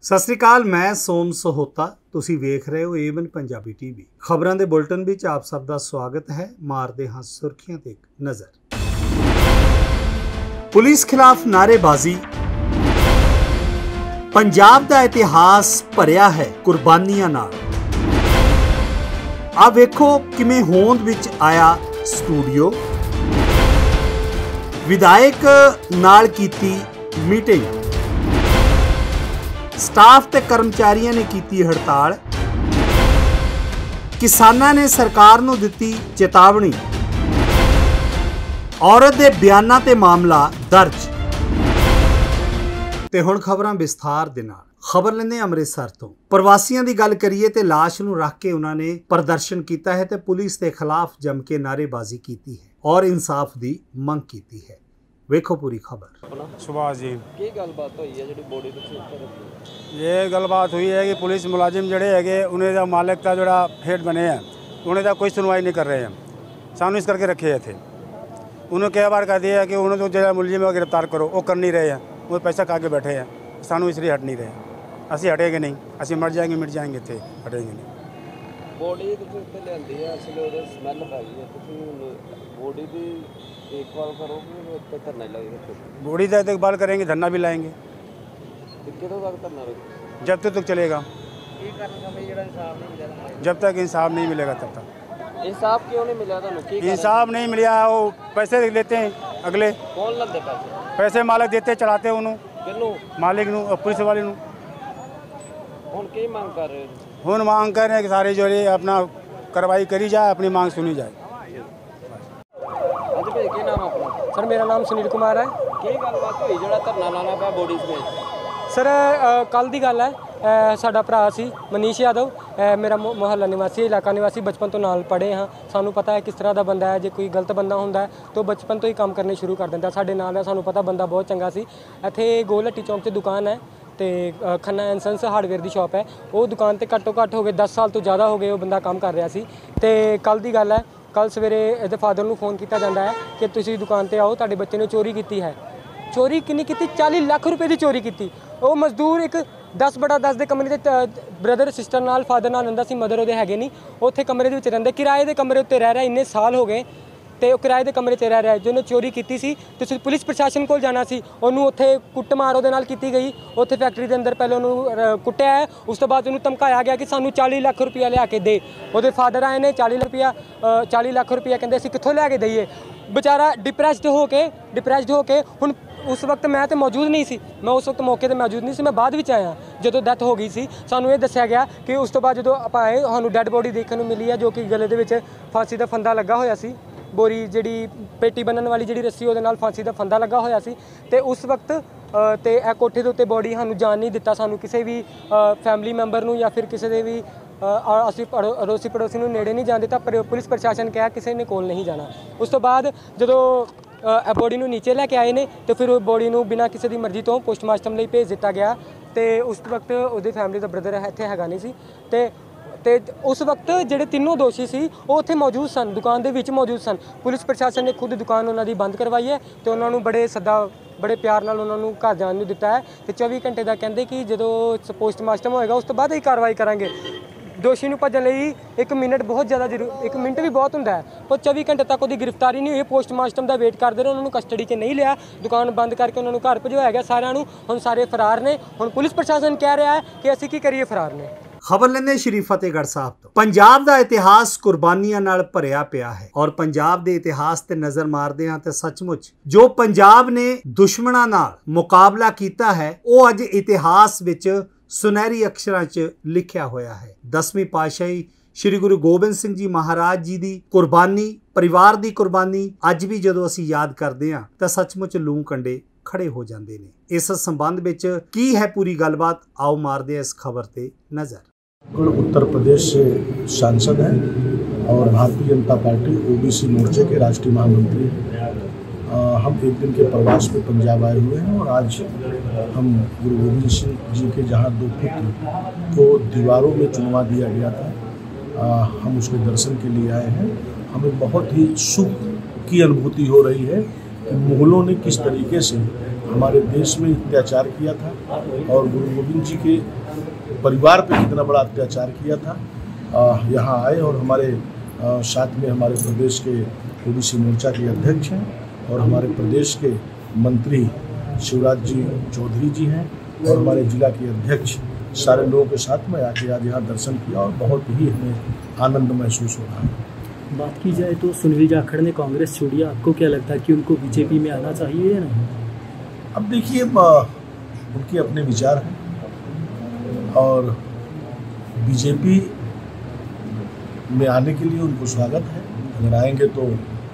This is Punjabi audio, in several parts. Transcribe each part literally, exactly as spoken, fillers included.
सत श्री अकाल, मैं सोम सहोता। तुसी वेख रहे हो ਏਵਨ पंजाबी टीवी। खबरों के बुलेटिन विच आप सब का स्वागत है। मारते हाँ सुर्खियों ते एक नज़र। पुलिस खिलाफ नारेबाजी। पंजाब का इतिहास भरिया है कुर्बानियां नाल। आ वेखो किवें होंद विच आया स्टूडियो। विधायक नाल कीती मीटिंग। स्टाफ ते कर्मचारियों ने की हड़ताल। किसानां ने सरकार नूं दिती चेतावनी। औरत दे बयानां ते मामला दर्ज। ते हुण खबरां विस्तार दे नाल। खबर लैंदे अमृतसर तो। प्रवासियों की गल करिए ते लाश नूं रख के उन्होंने प्रदर्शन किया है ते पुलिस के खिलाफ जम के नारेबाजी की है और इंसाफ की मंग की है। वेखो पूरी खबर। सुभाष जी की गलबात हुई है जी बॉडी तो ये गलबात हुई है कि पुलिस मुलाजिम जड़े है उन्हें मालिक का जोड़ा हेड बने हैं उन्हें तो कोई सुनवाई नहीं कर रहे हैं। सानू इस करके रखे थे। उन्होंने कई बार कह दिया कि उन्होंने तो जो मुलजिम है गिरफ्तार करो, वो कर नहीं रहे हैं। वो पैसा खा के बैठे हैं। सानू इसलिए हट नहीं रहे। असी हटेंगे नहीं, असी मर जाएंगे मिट जाएंगे थे, हटेंगे नहीं। बॉडी तो लियांदी है असले स्मैल पै गई है। बॉडी की देखभाल करोगे तो धरना लगेगा। बॉडी का देखभाल करेंगे, धरना भी लाएंगे। कितों तक धरना रखेंगे? जब तक तक चलेगा। जब तक इंसाफ नहीं मिलेगा तब तक। इंसाफ क्यों नहीं मिला? इंसाफ नहीं मिला, वो पैसे लेते हैं अगले। कौन लगते पैसे? पैसे मालिक देते चढ़ाते उन्होंने मालिक नू पुलिस वाले नू। हुण की मांग कर रहे हो? हुण मांग कर रहे हैं कि सारे जो है अपना कार्रवाई करी जाए, अपनी मांग सुनी जाए। की नाम अपना? सर मेरा नाम सुनील कुमार है। की गलबात हुई जो धरना लाना पाया बॉडी समेत? सर कल की गल है, साडा भरा सी मनीष यादव, मेरा मुहल्ला निवासी इलाका निवासी, बचपन तो नाल पढ़े हाँ। सानू पता है किस तरह का बंदा है। जो कोई गलत बंदा होंदा है तो बचपन तो ही काम करने शुरू कर दिंदा। साडे नाल है, सानू पता बंदा बहुत चंगा सी। इत्थे गोल हट्टी चौंक 'च दुकान है तो खन्ना एंड संस हार्डवेयर की शॉप है। वो दुकान तो घट्टो घट्ट हो गए दस साल तो ज़्यादा हो गए वो बंदा काम कर रहा सी। तो कल की गल है, कल सवेरे ਇਹਦੇ फादर ਨੂੰ फोन किया जाता है कि ਤੁਸੀਂ दुकान पर आओ, ਤੁਹਾਡੇ ਬੱਚੇ ने चोरी की है। चोरी कितनी की? चाली लाख रुपए की चोरी की। वो मजदूर एक दस बड़ा दस के कमरे के ब्रदर सिस्टर नाल फादर नाल रहिंदा सी, मदर वो है नहीं। उत्थे कमरे के रहिंदे, किराए के कमरे उत्ते रह रहा। इन्ने साल हो गए तो किराए के कमरे च रह रहा है। जो चोरी की सी तो पुलिस प्रशासन को जाना सी, उन्होंने उत्थे कुटमार उहदे नाल कीती गई। उत्थे फैक्ट्री के अंदर पहले उन्होंने कुटिया है, उस तो बाद उन्होंने धमकाया गया कि सानू चाली लाख रुपया लिया के दे। वो फादर आए ने चाली रुपया चाली लाख रुपया कहते असीं कित्थों लिया के दईए। बेचारा डिप्रैसड हो के डिप्रैसड हो के हुण उस वक्त मैं तो मौजूद नहीं सी, मैं उस वक्त मौके पर मौजूद नहीं सी, मैं बाद विच आया जो डैथ हो गई सी। सानू ये दस्सिया गया कि उस तो बाद जो आपां आए सानू डैड बॉडी देखने को मिली है, जो कि गले दे विच फांसी का फंदा लगा होया सी। बोरी जिहड़ी पेटी बनने वाली जिहड़ी रस्सी उहदे नाल फांसी का फंदा लगा होया सी। ते उस वक्त ते ए कोठे दे उत्ते बॉडी सानू जान नहीं दिता। सानू किसी भी फैमिली मैंबर नूं या फिर किसी दे भी असीं अड़ोसी पड़ोसी नूं नेड़े नहीं जाण दिता। पर पुलिस प्रशासन कहा किसी ने कोल नहीं जाना। उस तो बाद जदों बॉडी नूं नीचे लैके आए ने तो फिर बॉडी नूं बिना किसी की मर्जी तो पोस्टमार्टम लई भेज दिता गया। तो उस वक्त उहदी फैमिली का ब्रदर इत्थे हैगा नहीं सी। ते ते उस वक्त जिहड़े तीनों दोषी सी वो उत्थे मौजूद सन, दुकान दे विच मौजूद सन। पुलिस प्रशासन ने खुद दुकान उन्होंने बंद करवाई है तो उन्होंने बड़े सदा बड़े प्यार नाल उन्होंने घर जाने नूं दिता है। तो चौबी घंटे का कहते कि जो पोस्टमार्टम होएगा उस तो बाद ही कार्रवाई करांगे। दोषी नूं भजन लई एक मिनट बहुत ज़्यादा जरूर एक मिनट भी बहुत हुंदा है, पर चौबी घंटे तक उसकी गिरफ्तारी नहीं हुई। पोस्टमार्टम का वेट करते रहे, उन्होंने कस्टडी च नहीं लिया, दुकान बंद करके उन्होंने घर भिजवाया गया सारिਆਂ ਨੂੰ। हुण सारे फरार ने। हुण पुलिस प्रशासन कह रहा है कि असीं की करिए, फरार ने। खबर लेंदे श्री फतेहगढ़ साहब तो। पंजाब का इतिहास कुर्बानियां नाल भरिया पिया है और पंजाब के इतिहास ते नजर मारदे हां ते सचमुच जो पंजाब ने दुश्मनां नाल मुकाबला कीता है वो अज इतिहास विच सुनहरी अक्षरां च लिखिया होया है। दसवीं पातशाही श्री गुरु गोबिंद सिंह जी महाराज जी की कुर्बानी, परिवार की कुर्बानी अज भी जदों असीं याद करदे हां तां सचमुच लूं कंडे खड़े हो जाते हैं। इस संबंध विच की है पूरी गलबात, आओ मारदे इस खबर ते नजर। उत्तर प्रदेश से सांसद हैं और भारतीय जनता पार्टी ओबीसी मोर्चे के राष्ट्रीय महामंत्री हैं। हम एक दिन के प्रवास में पंजाब आए हुए हैं और आज हम गुरु गोबिंद सिंह जी के जहां दो पुत्र को दीवारों में चुनवा दिया गया था, आ, हम उसके दर्शन के लिए आए हैं। हमें बहुत ही सुख की अनुभूति हो रही है कि मुग़लों ने किस तरीके से हमारे देश में अत्याचार किया था और गुरु गोविंद जी के परिवार पे कितना बड़ा अत्याचार किया था। यहाँ आए और हमारे आ, साथ में हमारे प्रदेश के ओबीसी मोर्चा के अध्यक्ष हैं और हमारे प्रदेश के मंत्री शिवराज जी चौधरी जी हैं और हमारे जिला के अध्यक्ष, सारे लोगों के साथ में आके आज यहाँ दर्शन किया और बहुत ही हमें आनंद महसूस हो रहा है। बात की जाए तो सुनील जाखड़ ने कांग्रेस छोड़ी, आपको क्या लगता है कि उनको बीजेपी में आना चाहिए या नहीं? अब देखिए, उनके अपने विचार हैं और बीजेपी में आने के लिए उनको स्वागत है। अगर आएंगे तो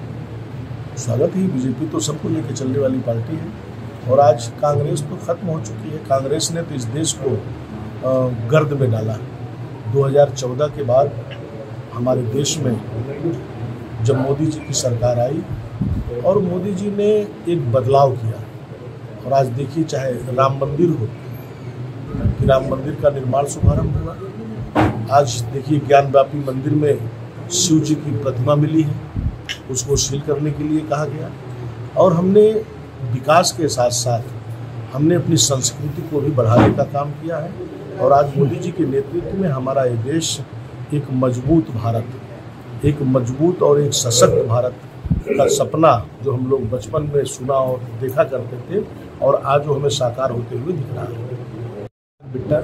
स्वागत ही। बीजेपी तो सबको लेकर चलने वाली पार्टी है और आज कांग्रेस तो खत्म हो चुकी है। कांग्रेस ने तो इस देश को गर्द में डाला। दो हज़ार चौदह के बाद हमारे देश में जब मोदी जी की सरकार आई और मोदी जी ने एक बदलाव किया और आज देखिए, चाहे राम मंदिर हो, कि राम मंदिर का निर्माण शुभारंभ हुआ। आज देखिए, ज्ञानव्यापी मंदिर में शिव जी की प्रतिमा मिली है, उसको सील करने के लिए कहा गया। और हमने विकास के साथ साथ हमने अपनी संस्कृति को भी बढ़ाने का काम किया है और आज मोदी जी के नेतृत्व में हमारा ये देश एक मजबूत भारत, एक मजबूत और एक सशक्त भारत का सपना जो हम लोग बचपन में सुना और देखा करते थे और आज वो हमें साकार होते हुए दिख रहा है। बिट्टा,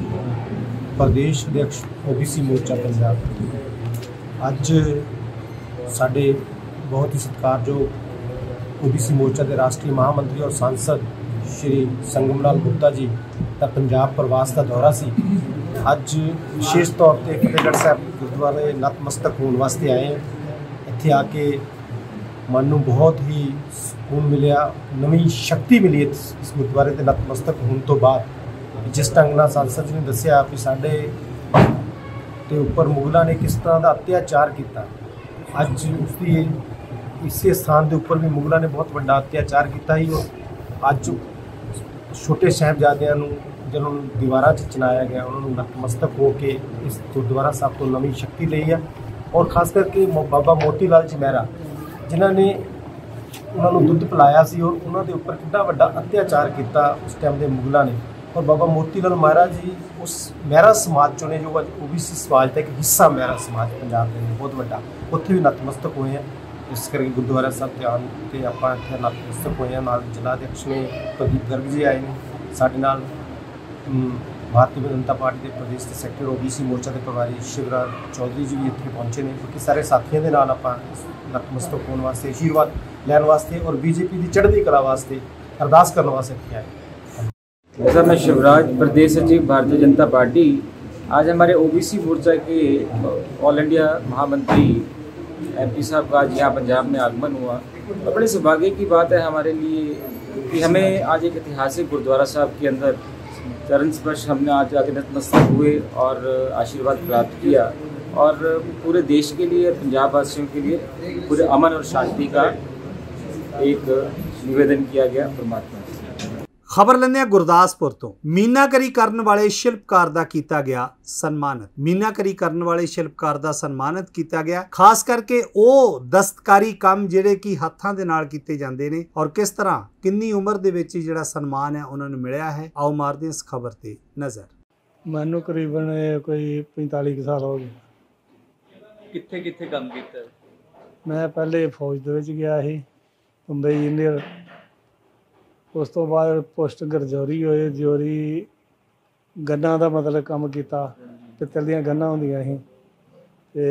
प्रदेश अध्यक्ष ओबीसी मोर्चा पंजाब। ਅੱਜ ਸਾਡੇ बहुत ही सत्कारयोग ओबीसी मोर्चा के राष्ट्रीय महामंत्री और सांसद श्री संगम लाल गुप्ता जी का पंजाब प्रवास का दौरा सी। ਅੱਜ विशेष तौर पर फतेहगढ़ साहब गुरुद्वारे नतमस्तक होने वास्ते आए हैं। इत्थे आके मन नूं बहुत ही सुकून मिलिया, नवीं शक्ति मिली इस गुरुद्वारे के नतमस्तक होने तो बाद। जिस ढंग नाल सांसद जी ने दस्सिया कि साडे ते उपर मुगलों ने किस तरह का अत्याचार किया, अज उसकी इसे स्थान के उपर भी मुगलों ने बहुत बड़ा अत्याचार किया ही। और अज छोटे साहिबजादियां नूं जदों दीवारां च चनाया गया, उन्होंने नतमस्तक हो के इस गुरुद्वारा साहब तो नवीं शक्ति ली है। और खास करके बाबा मोती लाल जी मेहरा जिन्होंने उन्होंने दुध पिलाया सी और उन्होंने उपर कितना बड़ा अत्याचार किया उस टाइम के मुगलों ने। और बाबा मोती लाल मेहरा जी उस मेहरा समाज चो ने जो ओबीसी समाज का एक हिस्सा मेहरा समाज पंजाब के बहुत बड़ा, उत्थे भी नतमस्तक हुए हैं। इस करके गुरुद्वारा साहब ध्यान से आप नतमस्तक हुए हैं। नाल जिला अध्यक्ष ने प्रदीप गर्ग जी आए हैं, साडे नाल भारतीय जनता पार्टी के प्रदेश के सैकटरी ओबीसी मोर्चा के प्रभारी शिवराज चौधरी जी भी इतने पहुंचे ने, क्योंकि सारे साथियों के नाल आप नतमस्तक होने वास्ते, आशीर्वाद लैन वास्ते और बीजेपी की चढ़ती कला वास्ते अरदास करने वास्ते इतने आए। सर, मैं शिवराज, प्रदेश सचिव भारतीय जनता पार्टी। आज हमारे ओबीसी मोर्चा के ऑल इंडिया महामंत्री एमपी साहब का आज यहाँ पंजाब में आगमन हुआ और बड़े सौभाग्य की बात है हमारे लिए कि हमें आज एक ऐतिहासिक गुरुद्वारा साहब के अंदर चरण स्पर्श हमने आज जाके नतमस्तक हुए और आशीर्वाद प्राप्त किया और पूरे देश के लिए, पंजाब वासियों के लिए पूरे अमन और शांति का एक निवेदन किया गया परमात्मा। खबर लेने गुरदासपुर तो मीनाकरी करने वाले शिल्पकार दा कीता गया सन्मानित। मीनाकरी करने वाले शिल्पकार दा सन्मानित किया गया, खास करके वो दस्तकारी काम जिहड़े कि हत्थां दे नाल कीते जांदे ने और किस तरह किन्नी उम्र दे विच जिहड़ा सन्मान है उन्हां नूं मिलिया है। आओ मारदे इस खबर ते नज़र। मैनूं करीबन कोई पैंताली साल हो गए। कित्थे कित्थे काम कीता? मैं पहले फौज दे विच गया ही, मुंबई इंजीनियर। उस तो बाद पोस्ट गरजौरी होए, जौरी गन्ना का मतलब काम किया, पित्तल दियां गन्ना होंदियां सी ते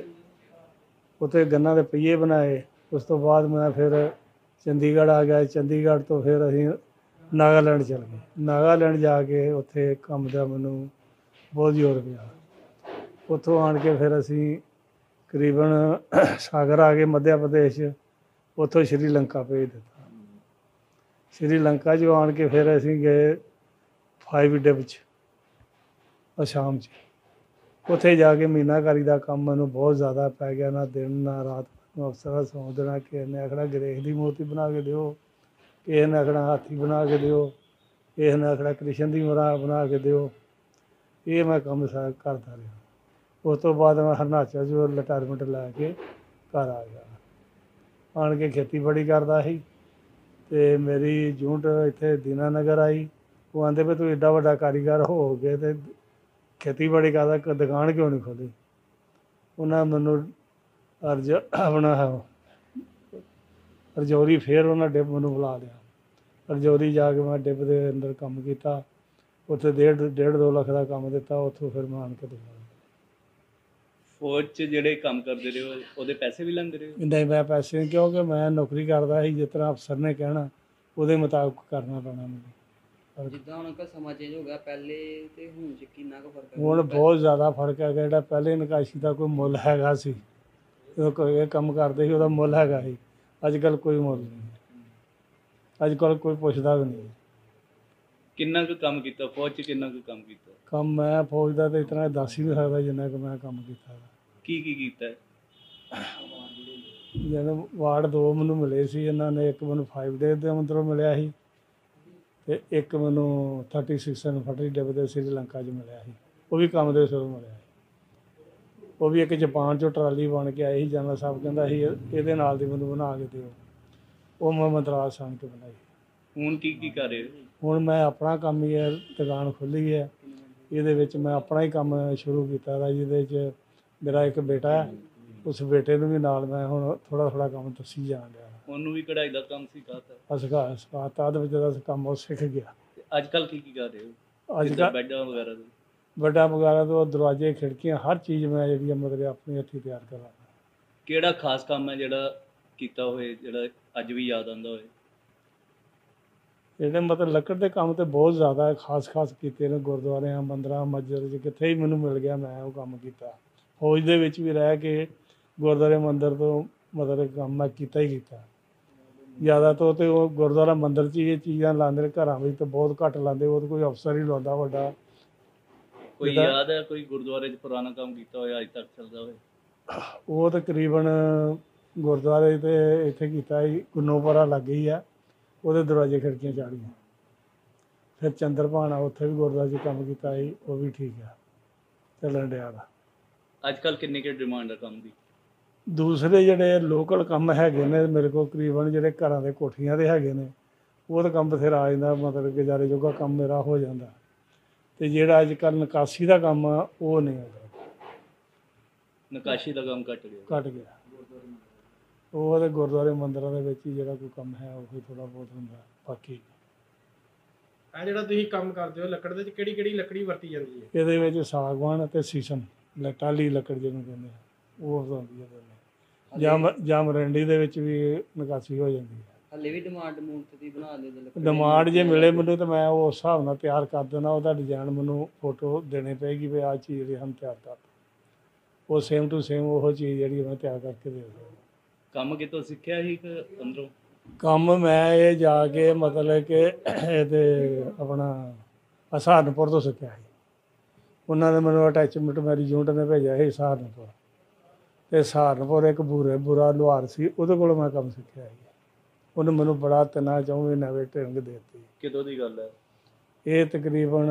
उत्थे गन्ना के पहिए बनाए। उस तो बाद मैं फिर चंडीगढ़ आ गया। चंडीगढ़ तो फिर असीं नागालैंड चल गए। नागालैंड जाके उत्थे काम का मैनूं बहुत जोर पिया। उत्थों आण के फिर असीं करीबन सागर आ गए मध्य प्रदेश। उत्थों श्रीलंका भेज दिता। श्रीलंका जो आन के फिर असीं गए फाइव डिब च आसाम च। उत्थे जाके मीनाकारी का काम मैनूं बहुत ज़्यादा पै गया। ना दिन ना रात अफसर सौ देना। किसी ने आखना गणेश की मूर्ति बना के दिओ, किसी ने आखना हाथी बना के दिओ, किसी ने आखना कृष्ण की मुरा बना के दिओ। ये मैं काम सारा करता रहा। उस तो बाद मैं हिमाचल जो रिटायरमेंट लैके घर आ गया। आन के खेती बड़ी करता ही ਤੇ ਮੇਰੀ ਜੂਨਟ ਇੱਥੇ ਦੀਨਾਨਗਰ ਆਈ। ਉਹ ਆਂਦੇ ਵੀ ਤੂੰ ਏਡਾ ਵੱਡਾ ਕਾਰੀਗਰ ਹੋ ਕੇ ਤੇ ਖੇਤੀਬਾੜੀ ਕਰਦਾ, ਕ- ਦੁਕਾਨ ਕਿਉਂ ਨਹੀਂ ਖੋਲ੍ਹੀ। ਉਹਨਾਂ ਮੈਨੂੰ ਅਰਜ ਆਪਣਾ ਰਜੌਰੀ ਫਿਰ ਉਹਨਾਂ ਡਿੱਪ ਮੈਨੂੰ ਬੁਲਾ ਲਿਆ। ਰਜੌਰੀ ਜਾ ਕੇ ਮੈਂ ਡਿੱਪ ਦੇ ਅੰਦਰ ਕੰਮ ਕੀਤਾ। ਉੱਥੇ ਡੇਢ ਡੇਢ ਦੋ ਲੱਖ ਦਾ ਕੰਮ ਦਿੱਤਾ। ਉੱਥੋਂ ਫਿਰ ਮੈਂ ਆਣ ਕੇ ਦੁਕਾਨ ਫੌਜ 'ਚ ਜਿਹੜੇ ਕੰਮ ਕਰਦੇ ਰਹੇ ਹੋ ਉਹਦੇ ਪੈਸੇ ਵੀ ਲੈਂਦੇ ਰਹੇ ਹੋ? ਨਹੀਂ, ਮੈਂ ਪੈਸੇ ਨਹੀਂ, ਕਿਉਂਕਿ ਮੈਂ ਨੌਕਰੀ ਕਰਦਾ ਸੀ। ਜਿਸ ਤਰ੍ਹਾਂ ਅਫਸਰ ਨੇ ਕਹਿਣਾ ਉਹਦੇ ਮੁਤਾਬਕ ਕਰਨਾ ਪੈਣਾ ਮੈਨੂੰ। ਜਿੱਦਾਂ ਹੁਣ ਸਮਾਂ ਚੇਂਜ ਹੋ ਗਿਆ, ਪਹਿਲੇ ਤੇ ਹੁਣ 'ਚ ਕਿੰਨਾ ਕੁ ਫਰਕ ਹੈ? ਹੁਣ ਬਹੁਤ ਜ਼ਿਆਦਾ ਫਰਕ ਹੈਗਾ। ਜਿਹੜਾ ਪਹਿਲੇ ਨਕਾਸ਼ੀ ਦਾ ਕੋਈ ਮੁੱਲ ਹੈਗਾ ਸੀ, ਜਦੋਂ ਕੋਈ ਇਹ ਕੰਮ ਕਰਦੇ ਸੀ ਉਹਦਾ ਮੁੱਲ ਹੈਗਾ ਸੀ। ਅੱਜ ਕੱਲ੍ਹ ਕੋਈ ਮੁੱਲ ਨਹੀਂ। ਅੱਜ ਕੱਲ੍ਹ ਕੋਈ ਪੁੱਛਦਾ ਵੀ ਨਹੀਂ। ਕਿੰਨਾ ਕੁ ਕੰਮ ਕੀਤਾ ਫੌਜ 'ਚ, ਕਿੰਨਾ ਕੁ ਕੰਮ ਕੀਤਾ? ਕੰਮ ਮੈਂ ਫੌਜ ਦਾ ਤਾਂ ਇਤਨਾ ਦੱਸ ਹੀ ਨਹੀਂ ਸਕਦਾ ਜਿੰਨਾ ਕਿ ਮੈਂ ਕੰਮ ਕੀਤਾ। ਕੀ ਕੀ ਕੀਤਾ ਹੈ? ਜਿਵੇਂ ਵਾਰਡ ਦੋ ਮੈਨੂੰ ਮਿਲੇ ਸੀ ਇਹਨਾਂ ਨੇ। ਇੱਕ ਮੈਨੂੰ ਫਾਈਵ ਡੇਜ਼ ਦੇ ਅੰਦਰੋਂ ਮਿਲਿਆ ਸੀ ਅਤੇ ਇੱਕ ਮੈਨੂੰ ਥਰਟੀ ਸਿਕਸ ਇਨਫੈਂਟਰੀ ਡਿਪ ਦੇ ਸ੍ਰੀਲੰਕਾ 'ਚ ਮਿਲਿਆ ਸੀ। ਉਹ ਵੀ ਕੰਮ ਦੇ ਸਿਰੋਂ ਮਿਲਿਆ ਸੀ। ਉਹ ਵੀ ਇੱਕ ਜਾਪਾਨ 'ਚੋਂ ਟਰਾਲੀ ਬਣ ਕੇ ਆਈ ਸੀ। ਜਨਰਲ ਸਾਹਿਬ ਕਹਿੰਦਾ ਸੀ ਇਹਦੇ ਨਾਲ ਦੀ ਮੈਨੂੰ ਬਣਾ ਕੇ ਦਿਓ। ਉਹ ਮੈਂ ਮਦਰਾਸ ਆਣ ਕੇ ਬਣਾਈ। ਹੁਣ ਕੀ ਕੀ ਕਰ ਰਹੇ ਹੋ? ਹੁਣ ਮੈਂ ਆਪਣਾ ਕੰਮ ਹੀ ਹੈ, ਦੁਕਾਨ ਖੋਲ੍ਹੀ ਹੈ। ਇਹਦੇ ਵਿੱਚ ਮੈਂ ਆਪਣਾ ਹੀ ਕੰਮ ਸ਼ੁਰੂ ਕੀਤਾ ਵਾ, ਜਿਹਦੇ 'ਚ ਮੇਰਾ ਇੱਕ ਬੇਟਾ ਹੈ। ਉਸ ਬੇਟੇ ਨੂੰ ਵੀ ਨਾਲ ਮੈਂ ਹੁਣ ਥੋੜ੍ਹਾ ਥੋੜ੍ਹਾ ਕੰਮ ਦੱਸੀ ਜਾਣ ਡਿਆ। ਉਹਨੂੰ ਵੀ ਕਢਾਈ ਦਾ ਕੰਮ ਸਿਖਾਤਾ? ਸਿਖਾ ਸਿਖਾਤਾ ਉਹਦੇ ਵਿੱਚ ਦਾ ਕੰਮ ਉਹ ਸਿੱਖ ਗਿਆ। ਅੱਜ ਕੱਲ੍ਹ ਕੀ ਕੀ ਕਰ ਰਹੇ ਹੋ? ਅੱਜ ਕੱਲ੍ਹ ਬੈੱਡਾਂ ਵਗੈਰਾ ਦਾ? ਵੱਡਾ ਵਗੈਰਾ ਤੋਂ ਦਰਵਾਜ਼ੇ, ਖਿੜਕੀਆਂ, ਹਰ ਚੀਜ਼ ਮੈਂ ਜਿਹੜੀ ਆ ਮਤਲਬ ਆਪਣੀ ਹੱਥੀਂ ਤਿਆਰ ਕਰਾਂ। ਕਿਹੜਾ ਖਾਸ ਕੰਮ ਹੈ ਜਿਹੜਾ ਕੀਤਾ ਹੋਏ, ਜਿਹੜਾ ਅੱਜ ਵੀ ਯਾਦ ਆਉਂਦਾ ਹੋਏ? ਜਿਹੜੇ ਮਤਲਬ ਲੱਕੜ ਦੇ ਕੰਮ ਤੇ ਬਹੁਤ ਜ਼ਿਆਦਾ ਖਾਸ ਖਾਸ ਕੀਤੇ ਨੇ। ਗੁਰਦੁਆਰਿਆਂ, ਮੰਦਰਾਂ, ਮਸਜਿਦ 'ਚ ਕਿੱਥੇ ਹੀ ਮੈਨੂੰ ਮਿਲ ਗਿਆ ਮੈਂ ਉਹ ਕੰਮ ਕੀਤਾ। ਫੌਜ ਦੇ ਵਿੱਚ ਵੀ ਰਹਿ ਕੇ ਗੁਰਦੁਆਰੇ ਮੰਦਿਰ ਤੋਂ ਮਤਲਬ ਕੰਮ ਮੈਂ ਕੀਤਾ ਹੀ ਕੀਤਾ। ਜ਼ਿਆਦਾ ਤੋਂ ਤੇ ਉਹ ਗੁਰਦੁਆਰਾ ਮੰਦਿਰ 'ਚ ਹੀ ਇਹ ਚੀਜ਼ਾਂ ਲਾਉਂਦੇ ਨੇ। ਘਰਾਂ ਵਿੱਚ ਤਾਂ ਬਹੁਤ ਘੱਟ ਲਾਉਂਦੇ। ਉਹ ਤਾਂ ਕੋਈ ਅਫਸਰ ਹੀ ਲਾਉਂਦਾ ਵੱਡਾ। ਕੋਈ ਯਾਦ ਹੈ ਕੋਈ ਗੁਰਦੁਆਰੇ 'ਚ ਪੁਰਾਣਾ ਕੰਮ ਕੀਤਾ ਹੋਇਆ ਅੱਜ ਤੱਕ ਚੱਲਦਾ ਹੋਵੇ? ਉਹ ਤਕਰੀਬਨ ਗੁਰਦੁਆਰੇ 'ਤੇ ਇੱਥੇ ਕੀਤਾ ਸੀ, ਗੁੰਨੋਪੁਰਾ ਲੱਗ ਹੀ ਆ। ਉਹਦੇ ਦਰਵਾਜ਼ੇ ਖਿੜਕੀਆਂ ਚਾੜੀਆਂ। ਫਿਰ ਚੰਦਰਪਾਣਾ ਉੱਥੇ ਵੀ ਗੁਰਦੁਆਰੇ 'ਚ ਕੰਮ ਕੀਤਾ ਸੀ। ਉਹ ਵੀ ਠੀਕ ਆ, ਚੱਲਣ ਡਿਆ ਦਾ। ਅੱਜ ਕੱਲ੍ਹ ਕਿੰਨੀ ਕੁ ਡਿਮਾਂਡ ਹੈ ਕੰਮ ਦੀ? ਦੂਸਰੇ ਜਿਹੜੇ ਲੋਕਲ ਕੰਮ ਹੈਗੇ ਨੇ ਮੇਰੇ ਕੋਲ, ਤਕਰੀਬਨ ਜਿਹੜੇ ਘਰਾਂ ਦੇ ਕੋਠੀਆਂ ਦੇ ਹੈਗੇ ਨੇ, ਉਹ ਤਾਂ ਕੰਮ ਬਥੇਰਾ ਆ ਜਾਂਦਾ। ਮਤਲਬ ਗੁਜ਼ਾਰੇ ਜੋਗਾ ਕੰਮ ਮੇਰਾ ਹੋ ਜਾਂਦਾ। ਅਤੇ ਜਿਹੜਾ ਅੱਜ ਕੱਲ੍ਹ ਨਿਕਾਸੀ ਦਾ ਕੰਮ ਆ ਉਹ ਨਹੀਂ ਆਉਂਦਾ। ਨਿਕਾਸੀ ਦਾ ਕੰਮ ਘੱਟ ਗਿਆ? ਘੱਟ ਗਿਆ। ਉਹ ਤਾਂ ਗੁਰਦੁਆਰੇ ਮੰਦਿਰਾਂ ਦੇ ਵਿੱਚ ਹੀ ਜਿਹੜਾ ਕੋਈ ਕੰਮ ਹੈ ਉਹ ਥੋੜ੍ਹਾ ਬਹੁਤ ਹੁੰਦਾ। ਬਾਕੀ ਇਹ ਜਿਹੜਾ ਤੁਸੀਂ ਕੰਮ ਕਰਦੇ ਹੋ ਲੱਕੜ ਦੇ ਵਿੱਚ, ਕਿਹੜੀ ਕਿਹੜੀ ਲੱਕੜੀ ਵਰਤੀ ਜਾਂਦੀ ਹੈ? ਇਹਦੇ ਵਿੱਚ ਸਾਗਵਾਨ ਅਤੇ ਸੀਸਮ, ਟਾਹਲੀ ਲੱਕੜ ਜਿਹਨੂੰ ਕਹਿੰਦੇ ਆ, ਉਹ ਹੁੰਦੀ ਹੈ। ਜਾਂ ਜਾਂ ਮਰੰਡੀ ਦੇ ਵਿੱਚ ਵੀ ਨਿਕਾਸੀ ਹੋ ਜਾਂਦੀ ਹੈ। ਹਲੇ ਵੀ ਡਿਮਾਂਡ ਮੂਰਤ ਦੀ ਬਣਾ ਦੇ? ਡਿਮਾਂਡ ਜੇ ਮਿਲੇ ਮੈਨੂੰ ਤਾਂ ਮੈਂ ਉਸ ਹਿਸਾਬ ਨਾਲ ਤਿਆਰ ਕਰ ਦੇਣਾ। ਉਹਦਾ ਡਿਜ਼ਾਇਨ ਮੈਨੂੰ ਫੋਟੋ ਦੇਣੀ ਪਏਗੀ ਵੀ ਆਹ ਚੀਜ਼ ਜਿਹੜੀ ਹਮ ਤਿਆਰ ਕਰ, ਉਹ ਸੇਮ ਟੂ ਸੇਮ ਉਹ ਚੀਜ਼ ਜਿਹੜੀ ਮੈਂ ਤਿਆਰ ਕਰਕੇ ਦੇ ਸਕਦਾ। ਕੰਮ ਕਿਤੋਂ ਸਿੱਖਿਆ ਸੀ ਕਿ ਅੰਦਰੋਂ? ਕੰਮ ਮੈਂ ਇਹ ਜਾ ਕੇ ਮਤਲਬ ਕਿ ਇਹਦੇ ਆਪਣਾ ਸਹਾਰਨਪੁਰ ਤੋਂ ਸਿੱਖਿਆ ਸੀ। ਉਹਨਾਂ ਨੇ ਮੈਨੂੰ ਅਟੈਚਮੈਂਟ ਮੇਰੀ ਯੂਨਿਟ ਨੇ ਭੇਜਿਆ ਸੀ ਸਹਾਰਨਪੁਰ। ਅਤੇ ਸਹਾਰਨਪੁਰ ਇੱਕ ਬੂਰੇ ਬੁਰਾ ਲੁਹਾਰ ਸੀ, ਉਹਦੇ ਕੋਲੋਂ ਮੈਂ ਕੰਮ ਸਿੱਖਿਆ ਸੀ। ਉਹਨੇ ਮੈਨੂੰ ਬੜਾ ਤਿੰਨਾਂ ਚੌਂ ਨਵੇਂ ਟ੍ਰੇਨਿੰਗ ਦੇ ਦਿੱਤੀ। ਕਿਦੋਂ ਦੀ ਗੱਲ ਹੈ ਇਹ? ਤਕਰੀਬਨ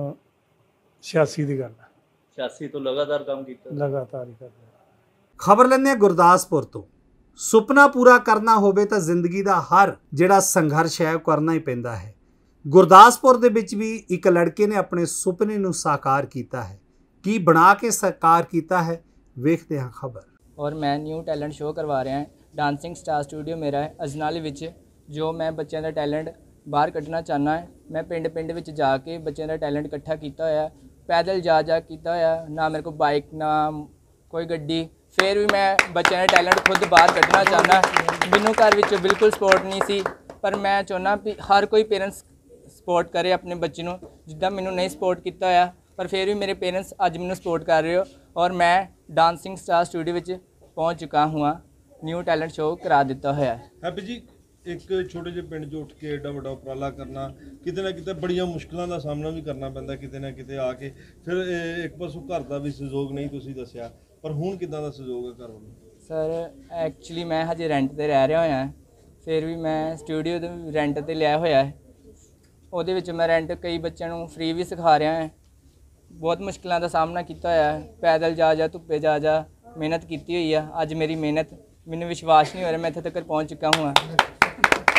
ਛਿਆਸੀ ਦੀ ਗੱਲ ਹੈ। ਛਿਆਸੀ ਤੋਂ ਲਗਾਤਾਰ ਕੰਮ ਕੀਤਾ? ਲਗਾਤਾਰ ਹੀ ਕਰਦੇ। ਖਬਰ ਲੈਂਦੇ ਹਾਂ ਗੁਰਦਾਸਪੁਰ ਤੋਂ। ਸੁਪਨਾ ਪੂਰਾ ਕਰਨਾ ਹੋਵੇ ਤਾਂ ਜ਼ਿੰਦਗੀ ਦਾ ਹਰ ਜਿਹੜਾ ਸੰਘਰਸ਼ ਹੈ ਉਹ ਕਰਨਾ ਹੀ ਪੈਂਦਾ ਹੈ। ਗੁਰਦਾਸਪੁਰ ਦੇ ਵਿੱਚ ਵੀ ਇੱਕ ਲੜਕੇ ਨੇ ਆਪਣੇ ਸੁਪਨੇ ਨੂੰ ਸਾਕਾਰ ਕੀਤਾ ਹੈ। ਕੀ ਬਣਾ ਕੇ ਸਾਕਾਰ ਕੀਤਾ ਹੈ, ਵੇਖਦੇ ਹਾਂ ਖਬਰ। ਔਰ ਮੈਂ ਨਿਊ ਟੈਲੈਂਟ ਸ਼ੋਅ ਕਰਵਾ ਰਿਹਾ ਹਾਂ। ਡਾਂਸਿੰਗ ਸਟਾਰ ਸਟੂਡੀਓ ਮੇਰਾ ਹੈ ਅਜਨਾਲੇ ਵਿੱਚ। ਜੋ ਮੈਂ ਬੱਚਿਆਂ ਦਾ ਟੈਲੈਂਟ ਬਾਹਰ ਕੱਢਣਾ ਚਾਹੁੰਦਾ ਹੈ। ਮੈਂ ਪਿੰਡ ਪਿੰਡ ਵਿੱਚ ਜਾ ਕੇ ਬੱਚਿਆਂ ਦਾ ਟੈਲੈਂਟ ਇਕੱਠਾ ਕੀਤਾ ਹੋਇਆ। ਪੈਦਲ ਜਾ ਜਾ ਕੀਤਾ ਹੋਇਆ, ਨਾ ਮੇਰੇ ਕੋਲ ਬਾਈਕ ਨਾ ਕੋਈ ਗੱਡੀ। ਫਿਰ ਵੀ ਮੈਂ ਬੱਚਿਆਂ ਦਾ ਟੈਲੈਂਟ ਖੁਦ ਬਾਹਰ ਕੱਢਣਾ ਚਾਹੁੰਦਾ। ਮੈਨੂੰ ਘਰ ਵਿੱਚ ਬਿਲਕੁਲ ਸਪੋਰਟ ਨਹੀਂ ਸੀ, ਪਰ ਮੈਂ ਚਾਹੁੰਦਾ ਵੀ ਹਰ ਕੋਈ ਪੇਰੈਂਟਸ ਸਪੋਰਟ ਕਰੇ ਆਪਣੇ ਬੱਚੇ ਨੂੰ। ਜਿੱਦਾਂ ਮੈਨੂੰ ਨਹੀਂ ਸਪੋਰਟ ਕੀਤਾ ਹੋਇਆ, ਪਰ ਫਿਰ ਵੀ ਮੇਰੇ ਪੇਰੈਂਟਸ ਅੱਜ ਮੈਨੂੰ ਸਪੋਰਟ ਕਰ ਰਹੇ ਹੋ। ਔਰ ਮੈਂ ਡਾਂਸਿੰਗ ਸਟਾਰ ਸਟੂਡੀਓ ਵਿੱਚ ਪਹੁੰਚ ਚੁੱਕਾ ਹਾਂ। ਨਿਊ ਟੈਲੈਂਟ ਸ਼ੋਅ ਕਰਾ ਦਿੱਤਾ ਹੋਇਆ ਹੈ। ਹੈਪੀ ਜੀ, ਇੱਕ ਛੋਟੇ ਜਿਹੇ ਪਿੰਡ 'ਚ ਉੱਠ ਕੇ ਐਡਾ ਵੱਡਾ ਉਪਰਾਲਾ ਕਰਨਾ, ਕਿਤੇ ਨਾ ਕਿਤੇ ਬੜੀਆਂ ਮੁਸ਼ਕਿਲਾਂ ਦਾ ਸਾਹਮਣਾ ਵੀ ਕਰਨਾ ਪੈਂਦਾ। ਕਿਤੇ ਨਾ ਕਿਤੇ ਆ ਕੇ ਫਿਰ ਇੱਕ ਪਾਸੋਂ ਘਰ ਦਾ ਵੀ ਸਹਿਯੋਗ ਨਹੀਂ ਤੁਸੀਂ ਦੱਸਿਆ, ਪਰ ਹੁਣ ਕਿੱਦਾਂ ਦਾ ਸਹਿਯੋਗ ਹੈ ਘਰ ਵੱਲੋਂ? ਸਰ ਐਕਚੁਅਲੀ ਮੈਂ ਹਜੇ ਰੈਂਟ 'ਤੇ ਰਹਿ ਰਿਹਾ ਹੋਇਆ। ਫਿਰ ਵੀ ਮੈਂ ਸਟੂਡੀਓ ਦੇ ਰੈਂਟ 'ਤੇ ਲਿਆ ਹੋਇਆ ਹੈ। ਉਹਦੇ ਵਿੱਚ ਮੈਂ ਰੈਂਟ ਕਈ ਬੱਚਿਆਂ ਨੂੰ ਫ੍ਰੀ ਵੀ ਸਿਖਾ ਰਿਹਾ ਹਾਂ। ਬਹੁਤ ਮੁਸ਼ਕਿਲਾਂ ਦਾ ਸਾਹਮਣਾ ਕੀਤਾ ਹੋਇਆ ਹੈ। ਪੈਦਲ ਜਾ ਜਾ, ਧੁੱਪੇ ਜਾ ਜਾ, ਮਿਹਨਤ ਕੀਤੀ ਹੋਈ ਆ। ਅੱਜ ਮੇਰੀ ਮਿਹਨਤ, ਮੈਨੂੰ ਵਿਸ਼ਵਾਸ ਨਹੀਂ ਹੋ ਰਿਹਾ ਮੈਂ ਇੱਥੇ ਤੱਕ ਪਹੁੰਚ ਚੁੱਕਾ ਹਾਂ।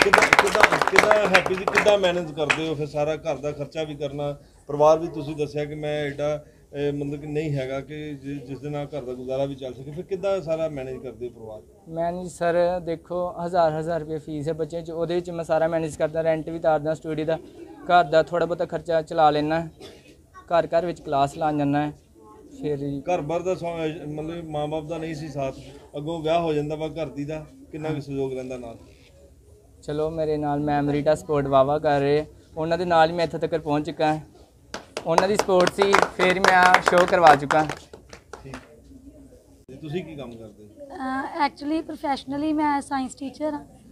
ਕਿੱਦਾਂ ਕਿੱਦਾਂ ਕਿੱਦਾਂ ਹੈਪੀ ਜੀ ਕਿੱਦਾਂ ਮੈਨੇਜ ਕਰਦੇ ਹੋ ਫਿਰ ਸਾਰਾ ਘਰ ਦਾ ਖਰਚਾ ਵੀ ਕਰਨਾ, ਪਰਿਵਾਰ ਵੀ ਤੁਸੀਂ ਦੱਸਿਆ ਕਿ ਮੈਂ ਐਡਾ ਮਤਲਬ ਕਿ ਨਹੀਂ ਹੈਗਾ ਕਿ ਜਿਸ ਦੇ ਨਾਲ ਘਰ ਦਾ ਗੁਜ਼ਾਰਾ ਵੀ ਚੱਲ ਸਕੇ, ਫਿਰ ਕਿੱਦਾਂ ਸਾਰਾ ਮੈਨੇਜ ਕਰਦੇ ਹੋ ਪਰਿਵਾਰ? ਮੈਨੇਜ ਸਰ ਦੇਖੋ ਹਜ਼ਾਰ ਹਜ਼ਾਰ ਰੁਪਏ ਫੀਸ ਹੈ ਬੱਚੇ 'ਚ, ਉਹਦੇ ਵਿੱਚ ਮੈਂ ਸਾਰਾ ਮੈਨੇਜ ਕਰਦਾ, ਰੈਂਟ ਵੀ ਤਾਰਦਾ ਸਟੂਡੀਓ ਦਾ, ਘਰ ਦਾ ਥੋੜ੍ਹਾ ਬਹੁਤਾ ਖਰਚਾ ਚਲਾ ਲੈਣਾ, ਘਰ ਘਰ ਵਿੱਚ ਕਲਾਸ ਲਾਉਣ ਜਾਂਦਾ ਹੈ। ਫਿਰ ਘਰ ਬਾਰ ਦਾ ਮਤਲਬ ਮਾਂ ਬਾਪ ਦਾ ਨਹੀਂ ਸੀ ਸਾਥ, ਅੱਗੋਂ ਵਿਆਹ ਹੋ ਜਾਂਦਾ ਵਾ ਘਰ ਦੀ ਦਾ ਕਿੰਨਾ ਕੁ ਸਹਿਯੋਗ ਰਹਿੰਦਾ ਨਾਲ? ਚਲੋ ਮੇਰੇ ਨਾਲ ਮੈਮ ਰੀਟਾ ਸਪੋਰਟ ਵਾਵਾ ਕਰ ਰਹੇ, ਉਹਨਾਂ ਦੇ ਨਾਲ ਹੀ ਮੈਂ ਇੱਥੇ ਤੱਕ ਪਹੁੰਚ ਚੁੱਕਾ ਹਾਂ, ਉਹਨਾਂ ਦੀ ਸਪੋਰਟ ਸੀ ਫਿਰ ਮੈਂ ਸ਼ੋਅ ਕਰਵਾ ਚੁੱਕਾ। ਤੁਸੀਂ ਕੀ ਕੰਮ ਕਰਦੇ? ਐਕਚੁਅਲੀ ਪ੍ਰੋਫੈਸ਼ਨਲੀ ਮੈਂ ਸਾਇੰਸ ਟੀਚਰ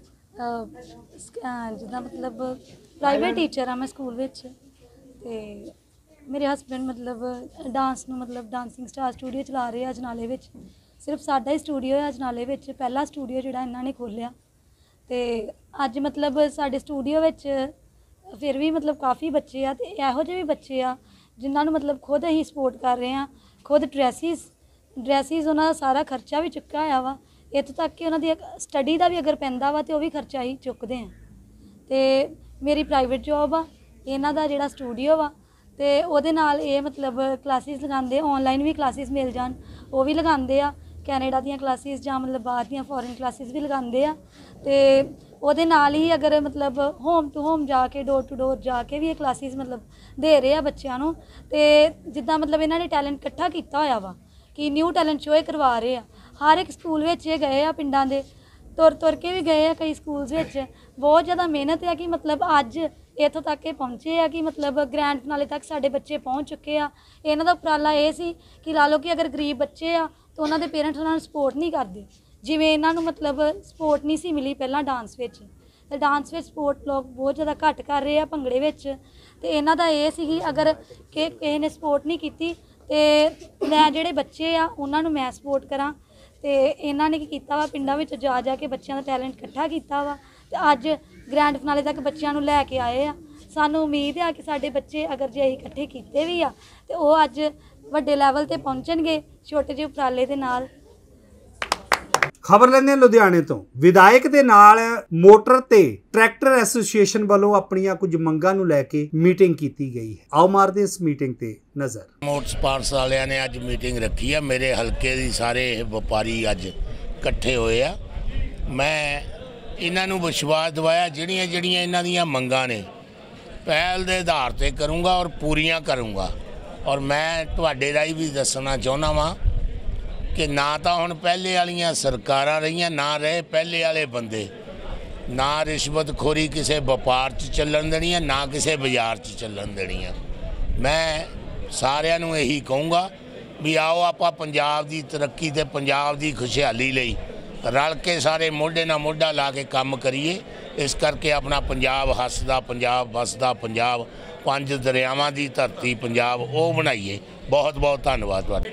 ਹਾਂ, ਜਿੱਦਾਂ ਮਤਲਬ ਪ੍ਰਾਈਵੇਟ ਟੀਚਰ ਹਾਂ ਮੈਂ ਸਕੂਲ ਵਿੱਚ, ਅਤੇ ਮੇਰੇ ਹਸਬੈਂਡ ਮਤਲਬ ਡਾਂਸ ਨੂੰ ਮਤਲਬ ਡਾਂਸਿੰਗ ਸਟਾਰ ਸਟੂਡੀਓ ਚਲਾ ਰਹੇ ਆ ਅਜਨਾਲੇ ਵਿੱਚ। ਸਿਰਫ ਸਾਡਾ ਹੀ ਸਟੂਡੀਓ ਹੈ ਅਜਨਾਲੇ ਵਿੱਚ, ਪਹਿਲਾ ਸਟੂਡੀਓ ਜਿਹੜਾ ਇਹਨਾਂ ਨੇ ਖੋਲ੍ਹਿਆ। ਅਤੇ ਅੱਜ ਮਤਲਬ ਸਾਡੇ ਸਟੂਡੀਓ ਵਿੱਚ ਫਿਰ ਵੀ ਮਤਲਬ ਕਾਫੀ ਬੱਚੇ ਆ, ਅਤੇ ਇਹੋ ਜਿਹੇ ਵੀ ਬੱਚੇ ਆ ਜਿਨ੍ਹਾਂ ਨੂੰ ਮਤਲਬ ਖੁਦ ਅਸੀਂ ਸਪੋਰਟ ਕਰ ਰਹੇ ਹਾਂ, ਖੁਦ ਡਰੈਸਿਸ ਡਰੈਸਿਸ ਉਹਨਾਂ ਦਾ ਸਾਰਾ ਖਰਚਾ ਵੀ ਚੁੱਕਿਆ ਹੋਇਆ ਵਾ, ਇੱਥੋਂ ਤੱਕ ਕਿ ਉਹਨਾਂ ਦੀ ਸਟੱਡੀ ਦਾ ਵੀ ਅਗਰ ਪੈਂਦਾ ਵਾ ਤਾਂ ਉਹ ਵੀ ਖਰਚਾ ਹੀ ਚੁੱਕਦੇ ਹਾਂ। ਅਤੇ ਮੇਰੀ ਪ੍ਰਾਈਵੇਟ ਜੋਬ ਆ, ਇਹਨਾਂ ਦਾ ਜਿਹੜਾ ਸਟੂਡੀਓ ਵਾ, ਅਤੇ ਉਹਦੇ ਨਾਲ ਇਹ ਮਤਲਬ ਕਲਾਸਿਸ ਲਗਾਉਂਦੇ, ਔਨਲਾਈਨ ਵੀ ਕਲਾਸਿਸ ਮਿਲ ਜਾਣ ਉਹ ਵੀ ਲਗਾਉਂਦੇ ਆ, ਕੈਨੇਡਾ ਦੀਆਂ ਕਲਾਸਿਸ ਜਾਂ ਮਤਲਬ ਬਾਹਰ ਦੀਆਂ ਫੋਰਨ ਕਲਾਸਿਸ ਵੀ ਲਗਾਉਂਦੇ ਆ। ਅਤੇ ਉਹਦੇ ਨਾਲ ਹੀ ਅਗਰ ਮਤਲਬ ਹੋਮ ਟੂ ਹੋਮ ਜਾ ਕੇ ਡੋਰ ਟੂ ਡੋਰ ਜਾ ਕੇ ਵੀ ਇਹ ਕਲਾਸਿਸ ਮਤਲਬ ਦੇ ਰਹੇ ਆ ਬੱਚਿਆਂ ਨੂੰ। ਅਤੇ ਜਿੱਦਾਂ ਮਤਲਬ ਇਹਨਾਂ ਨੇ ਟੈਲੈਂਟ ਇਕੱਠਾ ਕੀਤਾ ਹੋਇਆ ਵਾ ਕਿ ਨਿਊ ਟੈਲੈਂਟ ਸ਼ੋਅ ਕਰਵਾ ਰਹੇ ਆ, ਹਰ ਇੱਕ ਸਕੂਲ ਵਿੱਚ ਇਹ ਗਏ ਆ, ਪਿੰਡਾਂ ਦੇ ਤੁਰ ਤੁਰ ਕੇ ਵੀ ਗਏ ਆ ਕਈ ਸਕੂਲਸ ਵਿੱਚ। ਬਹੁਤ ਜ਼ਿਆਦਾ ਮਿਹਨਤ ਹੈ ਕਿ ਮਤਲਬ ਅੱਜ ਇੱਥੋਂ ਤੱਕ ਇਹ ਪਹੁੰਚੇ ਆ ਕਿ ਮਤਲਬ ਗ੍ਰੈਂਡ ਫਿਨਾਲੇ ਤੱਕ ਸਾਡੇ ਬੱਚੇ ਪਹੁੰਚ ਚੁੱਕੇ ਆ। ਇਹਨਾਂ ਦਾ ਉਪਰਾਲਾ ਇਹ ਸੀ ਕਿ ਲਾ ਲਓ ਕਿ ਅਗਰ ਗਰੀਬ ਬੱਚੇ ਆ ਤਾਂ ਉਹਨਾਂ ਦੇ ਪੇਰੈਂਟਸ ਉਹਨਾਂ ਨੂੰ ਸਪੋਰਟ ਨਹੀਂ ਕਰਦੇ, ਜਿਵੇਂ ਇਹਨਾਂ ਨੂੰ ਮਤਲਬ ਸਪੋਰਟ ਨਹੀਂ ਸੀ ਮਿਲੀ ਪਹਿਲਾਂ ਡਾਂਸ ਵਿੱਚ, ਅਤੇ ਡਾਂਸ ਵਿੱਚ ਸਪੋਰਟ ਲੋਕ ਬਹੁਤ ਜ਼ਿਆਦਾ ਘੱਟ ਕਰ ਰਹੇ ਆ ਭੰਗੜੇ ਵਿੱਚ। ਅਤੇ ਇਹਨਾਂ ਦਾ ਇਹ ਸੀ ਕਿ ਅਗਰ ਕਿ ਕਿਸੇ ਨੇ ਸਪੋਰਟ ਨਹੀਂ ਕੀਤੀ ਅਤੇ ਮੈਂ ਜਿਹੜੇ ਬੱਚੇ ਆ ਉਹਨਾਂ ਨੂੰ ਮੈਂ ਸਪੋਰਟ ਕਰਾਂ। ਅਤੇ ਇਹਨਾਂ ਨੇ ਕੀ ਕੀਤਾ ਵਾ, ਪਿੰਡਾਂ ਵਿੱਚ ਜਾ ਜਾ ਕੇ ਬੱਚਿਆਂ ਦਾ ਟੈਲੈਂਟ ਇਕੱਠਾ ਕੀਤਾ ਵਾ, ਅਤੇ ਅੱਜ ਗ੍ਰੈਂਡ ਫਿਨਾਲੇ ਤੱਕ ਬੱਚਿਆਂ ਨੂੰ ਲੈ ਕੇ ਆਏ ਆ। ਸਾਨੂੰ ਉਮੀਦ ਆ ਕਿ ਸਾਡੇ ਬੱਚੇ ਅਗਰ ਜੇ ਅਸੀਂ ਇਕੱਠੇ ਕੀਤੇ ਵੀ ਆ ਅਤੇ ਉਹ ਅੱਜ ਵੱਡੇ ਲੈਵਲ 'ਤੇ ਪਹੁੰਚਣਗੇ ਛੋਟੇ ਜਿਹੇ ਉਪਰਾਲੇ ਦੇ ਨਾਲ। ਖਬਰ ਲੈਂਦੇ ਲੁਧਿਆਣੇ ਤੋਂ। ਵਿਧਾਇਕ ਦੇ ਨਾਲ ਮੋਟਰ ਤੇ ਟਰੈਕਟਰ ਐਸੋਸੀਏਸ਼ਨ ਵੱਲੋਂ ਆਪਣੀਆਂ ਕੁਝ ਮੰਗਾਂ ਨੂੰ ਲੈ ਕੇ ਮੀਟਿੰਗ ਕੀਤੀ ਗਈ ਹੈ। ਆਓ ਮਾਰਦੇ ਇਸ ਮੀਟਿੰਗ ਤੇ ਨਜ਼ਰ। ਮੋਟਰ ਪਾਰਟਸ ਵਾਲਿਆਂ ਨੇ ਅੱਜ ਮੀਟਿੰਗ ਰੱਖੀ ਆ, ਮੇਰੇ ਹਲਕੇ ਦੀ ਸਾਰੇ ਵਪਾਰੀ ਅੱਜ ਇਕੱਠੇ ਹੋਏ ਆ। ਮੈਂ ਇਹਨਾਂ ਨੂੰ ਵਿਸ਼ਵਾਸ ਦਿਵਾਇਆ ਜਿਹੜੀਆਂ ਜਿਹੜੀਆਂ ਇਹਨਾਂ ਦੀਆਂ ਮੰਗਾਂ ਨੇ ਪਹਿਲ ਦੇ ਆਧਾਰ ਤੇ ਕਰੂੰਗਾ ਔਰ ਪੂਰੀਆਂ ਕਰੂੰਗਾ। ਔਰ ਮੈਂ ਤੁਹਾਡੇ ਰਾਹੀਂ ਵੀ ਦੱਸਣਾ ਚਾਹੁੰਦਾ ਵਾਂ ਕਿ ਨਾ ਤਾਂ ਹੁਣ ਪਹਿਲੇ ਵਾਲੀਆਂ ਸਰਕਾਰਾਂ ਰਹੀਆਂ, ਨਾ ਰਹੇ ਪਹਿਲੇ ਵਾਲੇ ਬੰਦੇ, ਨਾ ਰਿਸ਼ਵਤਖੋਰੀ ਕਿਸੇ ਵਪਾਰ 'ਚ ਚੱਲਣ ਦੇਣੀ ਹੈ, ਨਾ ਕਿਸੇ ਬਾਜ਼ਾਰ 'ਚ ਚੱਲਣ ਦੇਣੀ ਹੈ। ਮੈਂ ਸਾਰਿਆਂ ਨੂੰ ਇਹੀ ਕਹੂੰਗਾ ਵੀ ਆਓ ਆਪਾਂ ਪੰਜਾਬ ਦੀ ਤਰੱਕੀ ਤੇ ਪੰਜਾਬ ਦੀ ਖੁਸ਼ਹਾਲੀ ਲਈ ਰਲ ਕੇ ਸਾਰੇ ਮੋਢੇ ਨਾਲ ਮੋਢਾ ਲਾ ਕੇ ਕੰਮ ਕਰੀਏ। ਇਸ ਕਰਕੇ ਆਪਣਾ ਪੰਜਾਬ ਹੱਸਦਾ, ਪੰਜਾਬ ਵਸਦਾ, ਪੰਜਾਬ ਪੰਜ ਦਰਿਆਵਾਂ ਦੀ ਧਰਤੀ ਪੰਜਾਬ ਉਹ ਬਣਾਈਏ। ਬਹੁਤ ਬਹੁਤ ਧੰਨਵਾਦ ਤੁਹਾਡਾ।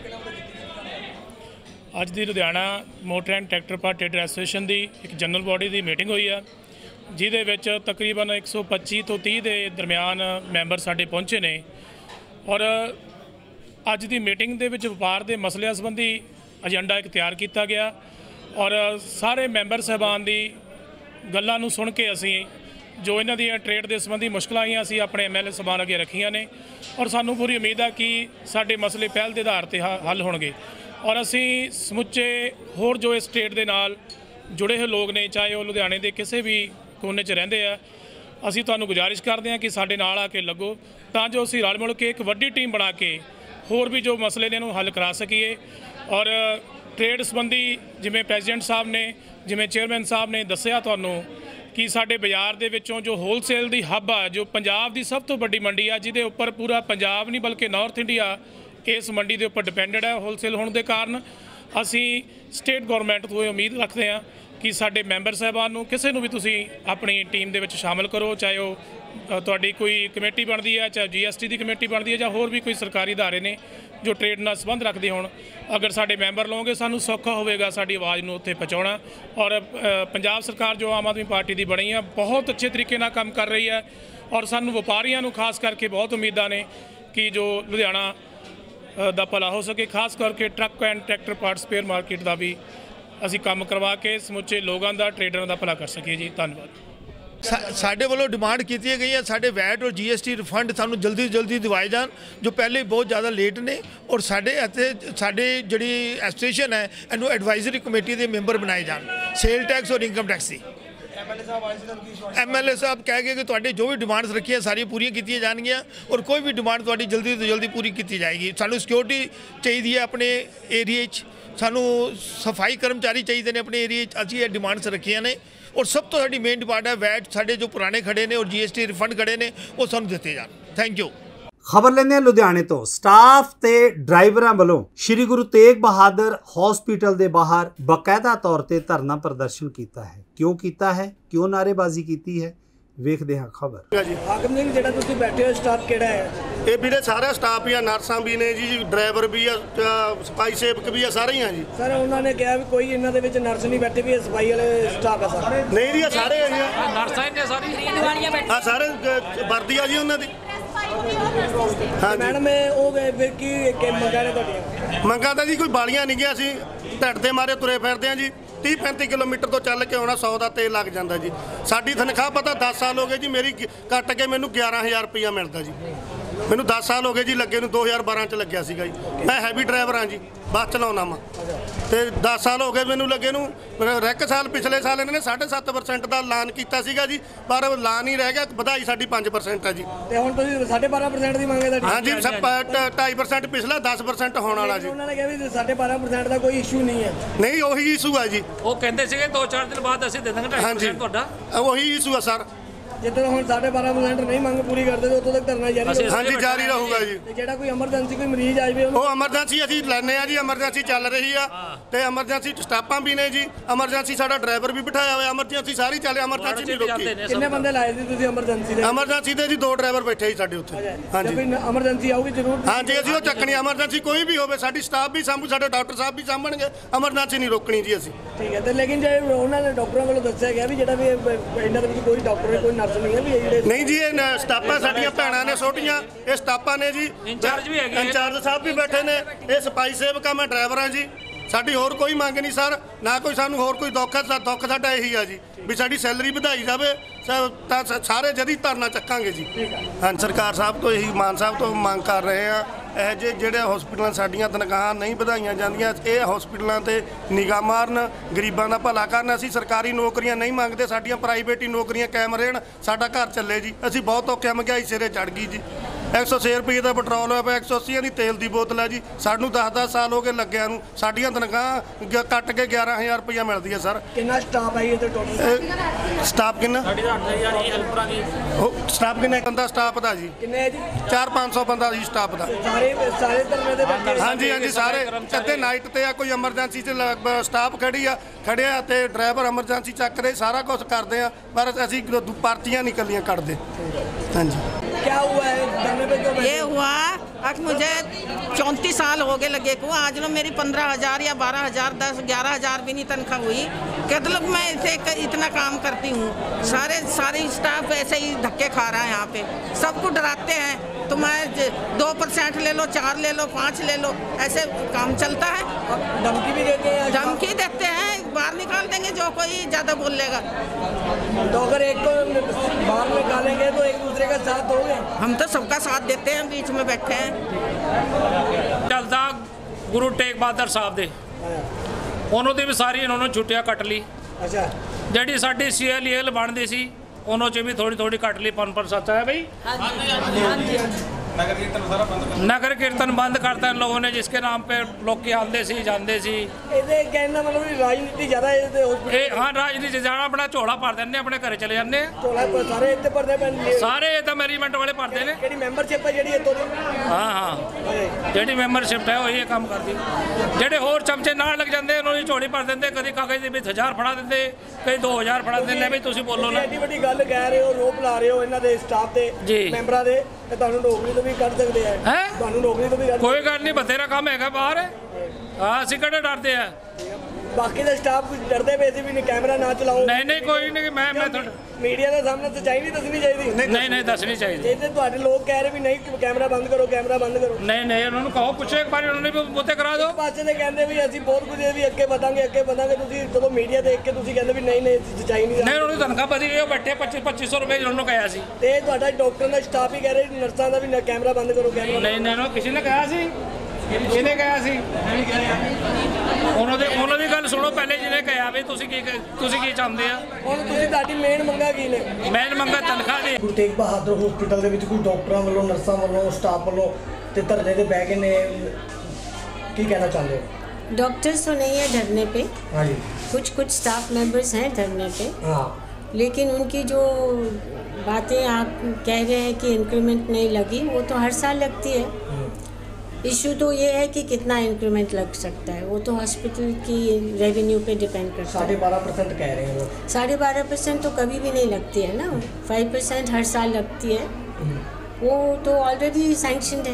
ਅੱਜ ਦੀ Ludhiana motor and tractor part trader association ਦੀ ਇੱਕ ਜਨਰਲ ਬੋਡੀ ਦੀ ਮੀਟਿੰਗ ਹੋਈ ਆ, ਜਿਹਦੇ ਵਿੱਚ ਤਕਰੀਬਨ ਇੱਕ ਸੌ ਪੱਚੀ ਤੋਂ ਤੀਹ ਦੇ ਦਰਮਿਆਨ ਮੈਂਬਰ ਸਾਡੇ ਪਹੁੰਚੇ ਨੇ। ਔਰ ਅੱਜ ਦੀ ਮੀਟਿੰਗ ਦੇ ਵਿੱਚ ਵਪਾਰ ਦੇ ਮਸਲਿਆਂ ਸੰਬੰਧੀ ਏਜੰਡਾ ਇੱਕ ਤਿਆਰ ਕੀਤਾ ਗਿਆ ਔਰ ਸਾਰੇ ਮੈਂਬਰ ਸਾਹਿਬਾਨ ਦੀ ਗੱਲਾਂ ਨੂੰ ਸੁਣ ਕੇ ਅਸੀਂ ਜੋ ਇਹਨਾਂ ਦੀਆਂ ਟ੍ਰੇਡ ਦੇ ਸੰਬੰਧੀ ਮੁਸ਼ਕਲਾਂ ਆਈਆਂ ਅਸੀਂ ਆਪਣੇ ਐਮ ਐਲ ਏ ਸਾਹਿਬਾਨ ਅੱਗੇ ਰੱਖੀਆਂ ਨੇ ਔਰ ਸਾਨੂੰ ਪੂਰੀ ਉਮੀਦ ਆ ਕਿ ਸਾਡੇ ਮਸਲੇ ਪਹਿਲ ਦੇ ਆਧਾਰ 'ਤੇ ਹੱਲ ਹੋਣਗੇ। ਔਰ ਅਸੀਂ ਸਮੁੱਚੇ ਹੋਰ ਜੋ ਇਸ ਸਟੇਟ ਦੇ ਨਾਲ ਜੁੜੇ ਹੋਏ ਲੋਕ ਨੇ, ਚਾਹੇ ਉਹ ਲੁਧਿਆਣੇ ਦੇ ਕਿਸੇ ਵੀ ਕੋਨੇ 'ਚ ਰਹਿੰਦੇ ਆ, ਅਸੀਂ ਤੁਹਾਨੂੰ ਗੁਜ਼ਾਰਿਸ਼ ਕਰਦੇ ਹਾਂ ਕਿ ਸਾਡੇ ਨਾਲ ਆ ਕੇ ਲੱਗੋ ਤਾਂ ਜੋ ਅਸੀਂ ਰਲ ਮਿਲ ਕੇ ਇੱਕ ਵੱਡੀ ਟੀਮ ਬਣਾ ਕੇ ਹੋਰ ਵੀ ਜੋ ਮਸਲੇ ਨੇ ਇਹਨੂੰ ਹੱਲ ਕਰਾ ਸਕੀਏ। ਔਰ ਟ੍ਰੇਡ ਸੰਬੰਧੀ ਜਿਵੇਂ ਪ੍ਰੈਜ਼ੀਡੈਂਟ ਸਾਹਿਬ ਨੇ, ਜਿਵੇਂ ਚੇਅਰਮੈਨ ਸਾਹਿਬ ਨੇ ਦੱਸਿਆ ਤੁਹਾਨੂੰ ਕਿ ਸਾਡੇ ਬਾਜ਼ਾਰ ਦੇ ਵਿੱਚੋਂ ਜੋ ਹੋਲਸੇਲ ਦੀ ਹੱਬ ਆ, ਜੋ ਪੰਜਾਬ ਦੀ ਸਭ ਤੋਂ ਵੱਡੀ ਮੰਡੀ ਆ, ਜਿਹਦੇ ਉੱਪਰ ਪੂਰਾ ਪੰਜਾਬ ਨਹੀਂ ਬਲਕਿ ਨਾਰਥ ਇੰਡੀਆ ਇਸ ਮੰਡੀ ਦੇ ਉੱਪਰ ਡਿਪੈਂਡਡ ਹੈ ਹੋਲਸੇਲ ਹੋਣ ਦੇ ਕਾਰਨ, ਅਸੀਂ ਸਟੇਟ ਗੌਰਮੈਂਟ ਤੋਂ ਇਹ ਉਮੀਦ ਰੱਖਦੇ ਹਾਂ ਕਿ ਸਾਡੇ ਮੈਂਬਰ ਸਾਹਿਬਾਨ ਨੂੰ ਕਿਸੇ ਨੂੰ ਵੀ ਤੁਸੀਂ ਆਪਣੀ ਟੀਮ ਦੇ ਵਿੱਚ ਸ਼ਾਮਲ ਕਰੋ, ਚਾਹੇ ਉਹ ਤੁਹਾਡੀ ਕੋਈ ਕਮੇਟੀ ਬਣਦੀ ਹੈ, ਚਾਹੇ ਜੀ ਐਸ ਟੀ ਦੀ ਕਮੇਟੀ ਬਣਦੀ ਹੈ, ਜਾਂ ਹੋਰ ਵੀ ਕੋਈ ਸਰਕਾਰੀ ਅਦਾਰੇ ਨੇ ਜੋ ਟ੍ਰੇਡ ਨਾਲ ਸੰਬੰਧ ਰੱਖਦੇ ਹੋਣ। ਅਗਰ ਸਾਡੇ ਮੈਂਬਰ ਲਓਗੇ ਸਾਨੂੰ ਸੌਖਾ ਹੋਵੇਗਾ ਸਾਡੀ ਆਵਾਜ਼ ਨੂੰ ਉੱਥੇ ਪਹੁੰਚਾਉਣਾ। ਔਰ ਪੰਜਾਬ ਸਰਕਾਰ ਜੋ ਆਮ ਆਦਮੀ ਪਾਰਟੀ ਦੀ ਬਣੀ ਆ ਬਹੁਤ ਅੱਛੇ ਤਰੀਕੇ ਨਾਲ ਕੰਮ ਕਰ ਰਹੀ ਹੈ ਔਰ ਸਾਨੂੰ ਵਪਾਰੀਆਂ ਨੂੰ ਖਾਸ ਕਰਕੇ ਬਹੁਤ ਉਮੀਦਾਂ ਨੇ ਕਿ ਜੋ ਲੁਧਿਆਣਾ ਦਾ ਭਲਾ ਹੋ ਸਕੇ। ਖਾਸ ਕਰਕੇ truck and tractor part spare market ਦਾ ਵੀ ਅਸੀਂ ਕੰਮ ਕਰਵਾ ਕੇ ਸਮੁੱਚੇ ਲੋਕਾਂ ਦਾ, ਟ੍ਰੇਡਰਾਂ ਦਾ ਭਲਾ ਕਰ ਸਕੀਏ ਜੀ। ਧੰਨਵਾਦ। ਸਾਡੇ ਵੱਲੋਂ ਡਿਮਾਂਡ ਕੀਤੀਆਂ ਗਈਆਂ ਸਾਡੇ ਵੈਟ ਔਰ ਜੀਐਸਟੀ ਰਿਫੰਡ ਸਾਨੂੰ ਜਲਦੀ ਤੋਂ ਜਲਦੀ ਦਿਵਾਏ ਜਾਣ ਜੋ ਪਹਿਲੇ ਬਹੁਤ ਜ਼ਿਆਦਾ ਲੇਟ ਨੇ ਔਰ ਸਾਡੇ ਇੱਥੇ ਸਾਡੇ ਜਿਹੜੀ ਐਸੋਸੀਏਸ਼ਨ ਹੈ ਇਹਨੂੰ ਐਡਵਾਈਜ਼ਰੀ ਕਮੇਟੀ ਦੇ ਮੈਂਬਰ ਬਣਾਏ ਜਾਣ ਸੇਲ ਟੈਕਸ ਔਰ ਇਨਕਮ ਟੈਕਸ ਦੀ। ਐਮ ਐਲ ਏ ਸਾਹਿਬ ਕਹਿ ਗਏ ਕਿ ਤੁਹਾਡੇ ਜੋ ਵੀ ਡਿਮਾਂਡਸ ਰੱਖੀਆਂ ਸਾਰੀਆਂ ਪੂਰੀਆਂ ਕੀਤੀਆਂ ਜਾਣਗੀਆਂ ਔਰ ਕੋਈ ਵੀ ਡਿਮਾਂਡ ਤੁਹਾਡੀ ਜਲਦੀ ਤੋਂ ਜਲਦੀ ਪੂਰੀ ਕੀਤੀ ਜਾਏਗੀ। ਸਾਨੂੰ ਸਿਕਿਉਰਿਟੀ ਚਾਹੀਦੀ ਹੈ ਆਪਣੇ ਏਰੀਏ 'ਚ, ਸਾਨੂੰ ਸਫਾਈ ਕਰਮਚਾਰੀ ਚਾਹੀਦੇ ਨੇ ਆਪਣੇ ਏਰੀਏ 'ਚ। ਅਸੀਂ ਇਹ ਡਿਮਾਂਡਸ ਰੱਖੀਆਂ ਨੇ ਔਰ ਸਭ ਤੋਂ ਸਾਡੀ ਮੇਨ ਡਿਮਾਂਡ ਹੈ ਵੈਟ ਸਾਡੇ ਜੋ ਪੁਰਾਣੇ ਖੜੇ ਨੇ ਔਰ ਜੀਐਸਟੀ ਰਿਫੰਡ ਖੜੇ ਨੇ ਉਹ ਸਾਨੂੰ ਦਿੱਤੇ ਜਾਣ। Thank you. ਖਬਰ ਲੈਂਦੇ ਹਾਂ ਲੁਧਿਆਣੇ ਤੋਂ। ਸਟਾਫ ਤੇ ਡਰਾਈਵਰਾਂ ਵੱਲੋਂ ਸ਼੍ਰੀ ਗੁਰੂ ਤੇਗ ਬਹਾਦਰ ਹਸਪੀਟਲ ਦੇ ਬਾਹਰ ਬਕਾਇਦਾ ਤੌਰ ਤੇ ਧਰਨਾ ਪ੍ਰਦਰਸ਼ਨ ਕੀਤਾ ਹੈ। ਕਿਉਂ ਕੀਤਾ ਹੈ, ਕਿਉਂ ਨਾਅਰੇਬਾਜ਼ੀ ਕੀਤੀ ਹੈ, ਵੇਖਦੇ ਹਾਂ ਖਬਰ। ਹਾਕਮ ਸਿੰਘ ਜਿਹੜਾ ਤੁਸੀਂ ਬੈਠੇ ਹੋ ਸਟਾਫ ਕਿਹੜਾ ਹੈ? ਇਹ ਵੀਰੇ ਸਾਰਾ ਸਟਾਫ ਹੀ ਆ, ਨਰਸਾਂ ਵੀ ਨੇ ਜੀ, ਡਰਾਈਵਰ ਵੀ ਆ, ਸਫਾਈ ਸੇਵਕ ਵੀ ਆ, ਸਾਰੇ ਹੀ ਆ ਜੀ। ਸਰ ਉਹਨਾਂ ਨੇ ਕਿਹਾ ਵੀ ਕੋਈ ਇਹਨਾਂ ਦੇ ਵਿੱਚ ਨਰਸ ਨਹੀਂ ਬੈਠੇ ਵੀ ਸਫਾਈ ਵਾਲੇ ਸਟਾਫ ਆ ਸਰ। ਨਹੀਂ ਜੀ ਸਾਰੇ ਆ ਜੀ, ਨਰਸਾਂ ਹੀ ਨੇ ਸਾਰੀ ਆ ਸਾਰੇ ਵਰਦੀ ਆ ਜੀ ਉਹਨਾਂ ਦੀ। ਹਾਂ ਮੈਡਮ ਉਹ ਫਿਰ ਕੀ ਮੰਗਾਂ ਨੇ ਤੁਹਾਡੀਆਂ? ਮੰਗਾਂ ਤਾਂ ਜੀ ਕੋਈ ਬਾਲੀਆਂ ਨਹੀਂ ਗਿਆ, ਅਸੀਂ ਢੱਡ ਦੇ ਮਾਰੇ ਤੁਰੇ ਫਿਰਦੇ ਆ ਜੀ। तीस पैंतीस किलोमीटर तो चल के आना सौ का तेल लग जाता जी। साड़ी तनख्वाह पता दस साल हो गए जी मेरी कट के मैनू ग्यारह हज़ार रुपया मिलता जी। मैनू दस साल हो गए जी लगे दो हज़ार बारह च लग्या सीगा जी। मैं हैवी ड्राइवर हाँ जी, बस चलाना वा तो दस साल हो गए मैनू लगे नू। एक साल पिछले साल इन्होंने साढ़े सत्त परसेंट का ऐलान किया सीगा जी, पर ऐलान ही रह गया, वधाई साडी पाँच परसेंट है जी। साढ़े बारह परसेंट की मंग है? हाँ जी, ढाई परसेंट पिछला दस परसेंट होने वाला जी। उन्होंने कहा भी साढ़े बारह परसेंट का कोई इशू नहीं है। नहीं वही इशू है जी। ਉਹ ਕਹਿੰਦੇ ਸੀਗੇ ਦੋ ਚਾਰ ਦਿਨ ਬਾਅਦ ਅਸੀਂ ਦੇ ਦਾਂਗੇ ਢਾਈ ਪਰਸੈਂਟ ਤੁਹਾਡਾ। वही इशू है सर। जितने हम साढ़े बारह परसेंट नहीं मंग पूरी करते तो तक धरना जारी रहेगा। हाँ जी जारी रहूगा जी। ਜਿਹੜਾ ਕੋਈ ਐਮਰਜੈਂਸੀ ਕੋਈ ਮਰੀਜ਼ ਆ ਜਾਵੇ ਉਹ ਐਮਰਜੈਂਸੀ ਅਸੀਂ ਲੈਣੇ ਆ ਜੀ। ਐਮਰਜੈਂਸੀ ਚੱਲ ਰਹੀ ਆ ਤੇ ਐਮਰਜੈਂਸੀ ਸਟਾਫਾਂ ਵੀ ਨੇ ਜੀ। ਐਮਰਜੈਂਸੀ ਸਾਡਾ ਡਰਾਈਵਰ ਵੀ ਬਿਠਾਇਆ ਹੋਇਆ। ਐਮਰਜੈਂਸੀ ਸਾਰੀ ਚੱਲੇ, ਐਮਰਜੈਂਸੀ ਨਹੀਂ ਰੁਕੀ। ਕਿੰਨੇ ਬੰਦੇ ਲਾਏ ਸੀ ਤੁਸੀਂ ਐਮਰਜੈਂਸੀ ਦੇ? ਐਮਰਜੈਂਸੀ ਦੇ ਜੀ ਦੋ ਡਰਾਈਵਰ ਬੈਠੇ ਸੀ ਸਾਡੇ ਉੱਥੇ। ਹਾਂ ਜੀ ਐਮਰਜੈਂਸੀ ਆਊਗੀ ਜ਼ਰੂਰ। ਹਾਂ ਜੀ ਅਸੀਂ ਉਹ ਚੱਕਣੀ ਐਮਰਜੈਂਸੀ ਕੋਈ ਵੀ ਹੋਵੇ, ਸਾਡੀ ਸਟਾਫ ਵੀ ਸਾਂਭੂ, ਸਾਡੇ ਡਾਕਟਰ ਸਾਹਿਬ ਵੀ ਸਾਂਭਣਗੇ। ਐਮਰਜੈਂਸੀ ਨਹੀਂ ਰੋਕਣੀ ਜੀ ਅਸੀਂ। ਠੀਕ ਹੈ ਤੇ ਲੇਕਿਨ ਜੇ ਉਹਨਾਂ ਨੇ ਡਾਕਟਰਾਂ ਵੱਲੋਂ ਦੱਸਿਆ ਗਿਆ ਵੀ ਜਿਹੜਾ ਵੀ ਇਹਨਾਂ ਦੇ ਵਿੱਚ ਕੋਈ ਡਾਕਟਰ ਕੋਈ ਨਰਸ ਨਹੀਂ ਹੈ ਵੀ ਜਿਹੜੇ नहीं जी ये स्टाफा साडियां भैणां ने छोटियां, ये स्टाफा ने जी। इंचार्ज भी है, इंचार्ज साहब भी बैठे ने। ये सफाई सेवक आ, मैं ड्राइवर हाँ जी। साडी होर कोई मंग नहीं सर, ना कोई सानू होर कोई दुख है। दुख साडा यही है जी भी साडी सैलरी वधाई जावे तां सारे जदी धरना चक्कांगे जी। हाँ सरकार साहब तो यही मान साहब तो मांग कर रहे हैं ਇਹ ਜੇ ਜਿਹੜੇ ਹਸਪੀਟਲਾਂ ਸਾਡੀਆਂ ਤਨਖਾਹਾਂ ਨਹੀਂ ਵਧਾਈਆਂ ਜਾਂਦੀਆਂ, ਇਹ ਹਸਪੀਟਲਾਂ ਤੇ ਨਿਗਾਹ ਮਾਰਨ, ਗਰੀਬਾਂ ਦਾ ਭਲਾ ਕਰਨ। ਅਸੀਂ ਸਰਕਾਰੀ ਨੌਕਰੀਆਂ ਨਹੀਂ ਮੰਗਦੇ, ਸਾਡੀਆਂ ਪ੍ਰਾਈਵੇਟ ਹੀ ਨੌਕਰੀਆਂ ਕਾਇਮ ਰਹਿਣ, ਸਾਡਾ ਘਰ ਚੱਲੇ ਜੀ। ਅਸੀਂ ਬਹੁਤ ਔਖੇ, ਮਹਿੰਗਾਈ ਸਿਰੇ ਚੜ ਗਈ ਜੀ। एक सौ छे रुपये का पेट्रोल होया, एक सौ अस्सी की तेल की बोतल है जी। सानू दस दस साल हो गए लग्या नूं, साडियां तनख्वाह कट के ग्यारह हज़ार रुपया मिलती है सर। कितना स्टाफ है ये टोटल? स्टाफ कितना स्टाफ कितना बंदा स्टाफ का जी? चार पाँच सौ बंदा जी स्टाफ का। हाँ जी हाँ जी सारे अद्धे नाइट ते आ, कोई एमरजेंसी च स्टाफ खड़ी आ खड़े आ ते ड्राइवर एमरजेंसी चक रहे, सारा कुछ करते हैं, पर असी पर्चियां नहीं कलियां कटते। हाँ जी क्या हुआ है? ये हुआ आज मुझे चौंतीस साल हो गए लगे को। आज लो मेरी पंद्रह हज़ार या बारह हज़ार दस ग्यारह हज़ार भी नहीं तनख्वाह हुई। मतलब मैं इसे इतना काम करती हूँ, सारे सारे स्टाफ ऐसे ही धक्के खा रहा है यहाँ पे। सबको डराते हैं तो मैं दो परसेंट ले लो, चार ले लो, पाँच ले लो, ऐसे काम चलता है। धमकी भी देते हैं? धमकी देते हैं, बाहर निकाल देंगे जो कोई ज़्यादा बोलेगा। तो अगर एक को बाहर निकालेंगे तो एक दूसरे का साथ दोगे? हम तो सबका साथ देते हैं, बीच में बैठे हैं। चलता गुरु टेक बहादुर साहब दे उन्होंने भी सारी इन्होंने छुट्टियां कट ली। अच्छा जी साड़ी सी एल एल बनती सी उन्होंने भी थोड़ी थोड़ी कट ली। पन पर सच है भाई नगर कीर्तन बंद करता है लोगों ने, जिसके नाम पे लोग आते सी जाते सी। राजनीति ज्यादा हाँ राजनीति जाना अपना झोला भर देंगे, अपने घर चले जाते सारे तो मैनेजमेंट वाले भरते हैं। मैंबरशिप है जी? हाँ हाँ जी मैंबरशिप है वही काम करती। जेडे होर चमचे ना लग जाते उन्होंने झोली भर देंगे, कभी कागज के बीच हज़ार फड़ा देंगे, कई दो हज़ार फड़ा देंगे। भाई तुम बोलो ना, एडी वड्डी गल कह रहे हो, रोप ला रहे हो इन्हां दे स्टाफ दे मैंबरां दे, ते तुहानूं नौकरी तो भी कर सकते हैं। तुहानूं नौकरी तो भी कोई गल नहीं, बथेरा काम हैगा बाहर। हाँ असीं किहड़े डरदे आ। बाकी का स्टाफ कुछ डरते पे थे भी नहीं कैमरा ना चलाओ। नहीं नहीं कोई नहीं, मैं मैं मीडिया के सामने सच्चाई नहीं दसनी चाहिए। नहीं नहीं दसनी चाहिए। जे ਤੁਹਾਡੇ लोग कह रहे भी नहीं कैमरा बंद करो कैमरा बंद करो। नहीं नहीं उन्होंने कहो कुछ एक बार उन्होंने भी बोते करा दो। पासे ने कहते भी ਅਸੀਂ बहुत कुछ भी ਅੱਗੇ ਵਧਾਂਗੇ ਅੱਗੇ ਵਧਾਂਗੇ ਤੁਸੀਂ ਚਲੋ ਮੀਡੀਆ ਦੇਖ ਕੇ ਤੁਸੀਂ ਕਹਿੰਦੇ ਵੀ ਨਹੀਂ ਨਹੀਂ ਸੱਚਾਈ ਨਹੀਂ। ਨਹੀਂ ਉਹਨੂੰ ਤਨਖਾਹ ਵਧੀ ਗਈ, ਉਹ ਬੈਠੇ ਪੱਚੀ ਪੱਚੀ ਸੌ ਰੁਪਏ ਉਹਨਾਂ ਨੂੰ ਕਿਹਾ ਸੀ। ਤੇ ਤੁਹਾਡਾ ਡਾਕਟਰ ਦਾ ਸਟਾਫ ਹੀ ਕਹਿ ਰਿਹਾ ਨਰਸਾਂ ਦਾ ਵੀ ਕੈਮਰਾ ਬੰਦ ਕਰੋ ਕੈਮਰਾ। ਨਹੀਂ ਨਹੀਂ ਉਹ ਕਿਸੇ ਨੇ ਕਿਹਾ ਸੀ, ਜਿਹਨੇ ਕਿਹਾ ਸੀ ਉਹਨਾਂ ਦੇ ਉਹਨਾਂ ਦੀ ਗੱਲ ਸੁਣੋ ਪਹਿਲੇ, ਜਿਹਨੇ ਕਿਹਾ ਵੀ ਤੁਸੀਂ ਕੀ ਤੁਸੀਂ ਕੀ ਚਾਹੁੰਦੇ ਆ। ਹੁਣ ਤੁਸੀਂ ਤੁਹਾਡੀ ਮੇਨ ਮੰਗਾ ਕੀ ਨੇ? ਮੇਨ ਮੰਗਾ ਤਨਖਾਹ ਦੀ। ਗੁਰੂ ਤੇਗ ਬਹਾਦਰ ਹਸਪੀਟਲ ਦੇ ਵਿੱਚ ਕੋਈ ਡਾਕਟਰਾਂ ਵੱਲੋਂ ਨਰਸਾਂ ਵੱਲੋਂ ਸਟਾਫ ਵੱਲੋਂ ਤੇ ਧਰਨੇ ਤੇ ਬਹਿ ਕੇ ਨੇ ਕੀ ਕਹਿਣਾ ਚਾਹੁੰਦੇ ਹੋ? डॉक्टर्स तो नहीं है धरने पे। हाँ जी। कुछ कुछ स्टाफ मेंबर्स हैं धरने पे। हाँ। लेकिन उनकी जो बातें आप कह रहे हैं कि इंक्रीमेंट नहीं लगी, वो तो हर साल लगती है। इशू तो ये है कि कितना इंक्रीमेंट लग सकता है, वो तो हॉस्पिटल की रेवेन्यू पे डिपेंड करता है। साढ़े बारह परसेंट कह रहे हैं लोग। साढ़े बारह परसेंट तो कभी भी नहीं लगती है ना, फाइव परसेंट हर साल लगती है, वो तो ऑलरेडी सैंक्शनड है।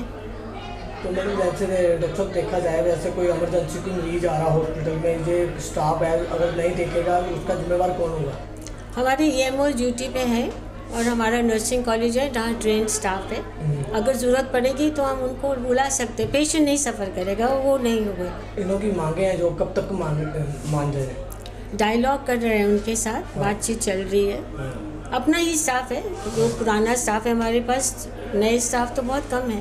तो मैडम जैसे डॉक्टर साहब देखा जाए वैसे कोई इमरजेंसी कोई मरीज आ रहा हॉस्पिटल में, ये स्टाफ है अगर नहीं देखेगा उसका जिम्मेवार कौन होगा? हमारे ई एम ओ ड्यूटी पे है और हमारा नर्सिंग कॉलेज है जहाँ ट्रेन स्टाफ है। अगर ज़रूरत पड़ेगी तो हम उनको बुला सकते हैं, पेशेंट नहीं सफ़र करेगा, वो नहीं होगा। इन्हों की मांगे हैं जो कब तक मान मान रहे हैं? डायलॉग कर रहे हैं उनके साथ, बातचीत चल रही है। अपना ही स्टाफ है, जो पुराना स्टाफ है हमारे पास, नए स्टाफ तो बहुत कम है।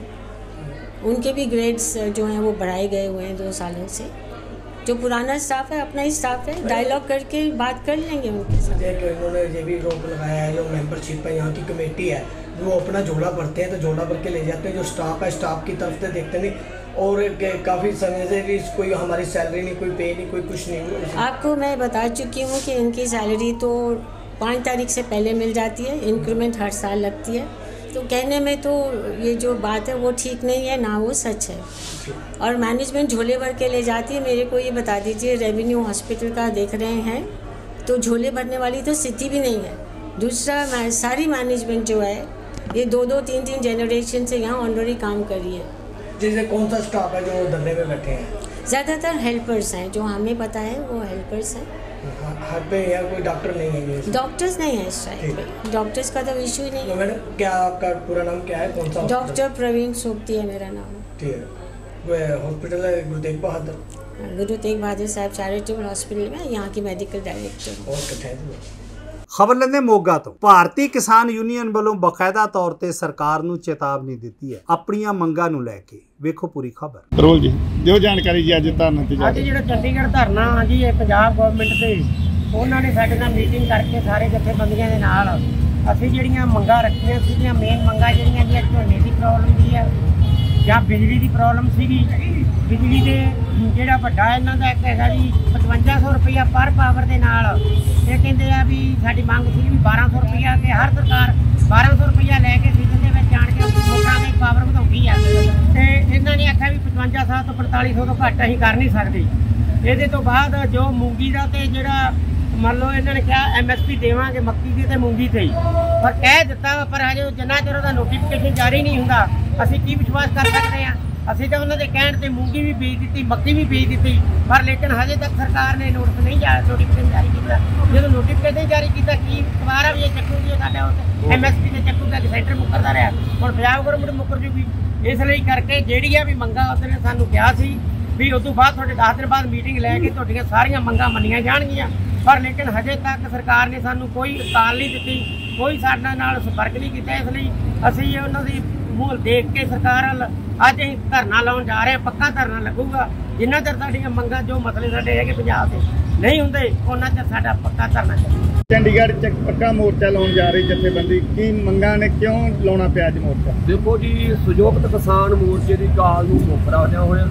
उनके भी ग्रेड्स जो हैं वो बढ़ाए गए हुए हैं दो सालों से। जो पुराना स्टाफ है अपना ही स्टाफ है, डायलॉग करके बात कर लेंगे उनके साथ। उन्होंने ये भी रोक लगाया है जो मेंबरशिप है यहाँ की कमेटी है वो अपना झोला भरते हैं तो झोला भर के ले जाते हैं, जो स्टाफ है स्टाफ की तरफ से देखते नहीं और काफ़ी समय से भी कोई हमारी सैलरी नहीं, कोई पे नहीं, कोई कुछ नहीं। आपको मैं बता चुकी हूँ कि इनकी सैलरी तो पाँच तारीख से पहले मिल जाती है, इंक्रीमेंट हर साल लगती है। तो कहने में तो ये जो बात है वो ठीक नहीं है, ना वो सच है। और मैनेजमेंट झोले भर के ले जाती है। मेरे को ये बता दीजिए, रेवेन्यू हॉस्पिटल का देख रहे हैं तो झोले भरने वाली तो स्थिति भी नहीं है। दूसरा, सारी मैनेजमेंट जो है ये दो दो तीन तीन जनरेशन से यहाँ ऑनरी काम कर रही है। जैसे कौन सा स्टाफ है जो धरने में बैठे हैं? ज़्यादातर हेल्पर्स हैं, जो हमें पता है वो हेल्पर्स हैं। हर पे यहाँ कोई डॉक्टर नहीं है? डॉक्टर्स नहीं है स्ट्राइक पे, डॉक्टर्स का तो इशू ही नहीं है। मैडम क्या आपका पूरा नाम क्या है, कौन सा? डॉक्टर प्रवीण सोपती है मेरा नाम। ठीक है। हॉस्पिटल है गुरु तेग बहादुर? गुरु तेग बहादुर साहब चैरिटेबल हॉस्पिटल में यहाँ की medical director. Okay, thank you. ਖਬਰ ਲੈਂਦੇ ਮੋਗਾ ਤੋਂ। ਭਾਰਤੀ ਕਿਸਾਨ ਯੂਨੀਅਨ ਵੱਲੋਂ ਬਕਾਇਦਾ ਤੌਰ ਤੇ ਸਰਕਾਰ ਨੂੰ ਚੇਤਾਵਨੀ ਦਿੱਤੀ ਹੈ ਆਪਣੀਆਂ ਮੰਗਾਂ ਨੂੰ ਲੈ ਕੇ। ਵੇਖੋ ਪੂਰੀ ਖਬਰ। ਕਰੋਲ ਜੀ ਦਿਓ ਜਾਣਕਾਰੀ ਜੀ ਅੱਜ ਧਰਨਾ ਤੇ ਜਾ ਅੱਜ ਜਿਹੜਾ ਚੰਡੀਗੜ੍ਹ ਧਰਨਾ ਆ ਜੀ, ਇਹ ਪੰਜਾਬ ਗਵਰਨਮੈਂਟ ਤੇ ਉਹਨਾਂ ਨੇ ਸਾਡੇ ਨਾਲ ਮੀਟਿੰਗ ਕਰਕੇ ਸਾਰੇ ਜਥੇਬੰਦੀਆਂ ਦੇ ਨਾਲ ਅਸੀਂ ਜਿਹੜੀਆਂ ਮੰਗਾਂ ਰੱਖੀਆਂ ਸੀਗੀਆਂ, ਮੇਨ ਮੰਗਾਂ ਜਿਹੜੀਆਂ ਜੀ ਝੋਨੇ ਦੀ ਪ੍ਰੋਬਲਮ ਦੀ ਹੈ ਜਾਂ ਬਿਜਲੀ ਦੀ ਪ੍ਰੋਬਲਮ ਸੀਗੀ। ਬਿਜਲੀ ਦੇ ਜਿਹੜਾ ਵੱਡਾ ਇਹਨਾਂ ਦਾ ਇੱਕ ਹੈਗਾ ਜੀ ਪਚਵੰਜਾ ਸੌ ਰੁਪਈਆ ਪਰ ਪਾਵਰ ਦੇ ਨਾਲ, ਇਹ ਕਹਿੰਦੇ ਆ ਵੀ ਸਾਡੀ ਮੰਗ ਸੀ ਵੀ ਬਾਰਾਂ ਸੌ ਰੁਪਈਆ, ਕਿ ਹਰ ਸਰਕਾਰ ਬਾਰਾਂ ਸੌ ਰੁਪਈਆ ਲੈ ਕੇ ਸੀਜ਼ਨ ਦੇ ਵਿੱਚ ਜਾਣ ਕੇ ਲੋਕਾਂ ਦੀ ਪਾਵਰ ਵਧਾਉਂਦੀ ਆ, ਤੇ ਇਹਨਾਂ ਨੇ ਆਖਿਆ ਵੀ ਪਚਵੰਜਾ ਸੌ ਤੋਂ ਪੰਤਾਲੀ ਸੌ ਤੋਂ ਘੱਟ ਅਸੀਂ ਕਰ ਨਹੀਂ ਸਕਦੇ। ਇਹਦੇ ਤੋਂ ਬਾਅਦ ਜੋ ਮੂੰਗੀ ਦਾ ਤੇ ਜਿਹੜਾ ਮੰਨ ਲਓ ਇਹਨਾਂ ਨੇ ਕਿਹਾ ਐਮ ਐਸ ਪੀ ਦੇਵਾਂਗੇ ਮੱਕੀ ਦੀ ਤੇ ਮੂੰਗੀ ਤੇ, ਪਰ ਕਹਿ ਦਿੱਤਾ ਵਾ, ਪਰ ਹਜੇ ਜਿੰਨਾ ਚਿਰ ਉਹਦਾ ਨੋਟੀਫਿਕੇਸ਼ਨ ਜਾਰੀ ਨਹੀਂ ਹੁੰਦਾ ਅਸੀਂ ਕੀ ਵਿਸ਼ਵਾਸ ਕਰ ਸਕਦੇ ਹਾਂ। ਅਸੀਂ ਤਾਂ ਉਹਨਾਂ ਦੇ ਕਹਿਣ ਤੇ ਮੂੰਗੀ ਵੀ ਵੇਚ ਦਿੱਤੀ, ਮੱਕੀ ਵੀ ਵੇਚ ਦਿੱਤੀ, ਪਰ ਲੇਕਿਨ ਹਜੇ ਤੱਕ ਸਰਕਾਰ ਨੇ ਨੋਟਿਸ ਨਹੀਂ ਜਾਰੀ ਨੋਟੀਫਿਕੇਸ਼ਨ ਜਾਰੀ ਕੀਤਾ। ਜਦੋਂ ਨੋਟੀਫਿਕੇਸ਼ਨ ਜਾਰੀ ਕੀਤਾ ਕੀ ਦੁਬਾਰਾ ਵੀ ਇਹ ਚੱਕੂਗੀ, ਇਹ ਸਾਡਾ ਐਮ ਐਸ ਪੀ ਤੇ ਚੱਕੂਗਾ ਕਿ ਸੈਂਟਰ ਮੁੱਕਰਦਾ ਰਿਹਾ, ਹੁਣ ਪੰਜਾਬ ਗਵਰਨਮੈਂਟ ਮੁੱਕਰ ਜੂਗੀ। ਇਸ ਲਈ ਕਰਕੇ ਜਿਹੜੀਆਂ ਵੀ ਮੰਗਾਂ ਉਹਨੇ ਸਾਨੂੰ ਕਿਹਾ ਸੀ ਵੀ ਉਸ ਤੋਂ ਬਾਅਦ ਤੁਹਾਡੇ ਦਸ ਦਿਨ ਬਾਅਦ ਮੀਟਿੰਗ ਲੈ ਕੇ ਤੁਹਾਡੀਆਂ ਸਾਰੀਆਂ ਮੰਗਾਂ ਮੰਨੀਆਂ ਜਾਣਗੀਆਂ, ਪਰ ਲੇਕਿਨ ਹਜੇ ਤੱਕ ਸਰਕਾਰ ਨੇ ਸਾਨੂੰ ਕੋਈ ਕਾਲ ਨਹੀਂ ਦਿੱਤੀ, ਕੋਈ ਸਾਡੇ ਨਾਲ ਸੰਪਰਕ ਨਹੀਂ ਕੀਤਾ। ਇਸ ਲਈ ਅਸੀਂ ਉਹਨਾਂ ਦੀ ਮੂਲ ਦੇਖ ਕੇ ਸਰਕਾਰ ਵੱਲ ਅੱਜ ਅਸੀਂ ਧਰਨਾ ਲਾਉਣ ਜਾ ਰਹੇ ਹਾਂ। ਪੱਕਾ ਧਰਨਾ ਲੱਗੂਗਾ ਜਿੰਨਾ ਚਿਰ ਸਾਡੀਆਂ ਮੰਗਾਂ ਜੋ ਮਸਲੇ ਸਾਡੇ ਹੈਗੇ ਪੰਜਾਬ ਦੇ ਨਹੀਂ ਹੁੰਦੇ, ਉਹਨਾਂ ਚਿਰ ਸਾਡਾ ਪੱਕਾ ਧਰਨਾ ਚੱਲੇਗਾ। ਚੰਡੀਗੜ੍ਹ ਚ ਪੱਕਾ ਮੋਰਚਾ ਲਾਉਣ ਜਾ ਰਹੀ ਜਥੇਬੰਦੀ, ਕੀ ਮੰਗਾਂ ਨੇ, ਕਿਉਂ ਲਾਉਣਾ ਪਿਆ ਅੱਜ ਮੋਰਚਾ? ਦੇਖੋ ਜੀ, ਸੰਯੁਕਤ ਕਿਸਾਨ ਮੋਰਚੇ ਦੀ ਕਾਲ ਨੂੰ ਮੁੱਖ ਰੱਖਦਿਆਂ ਹੋਇਆ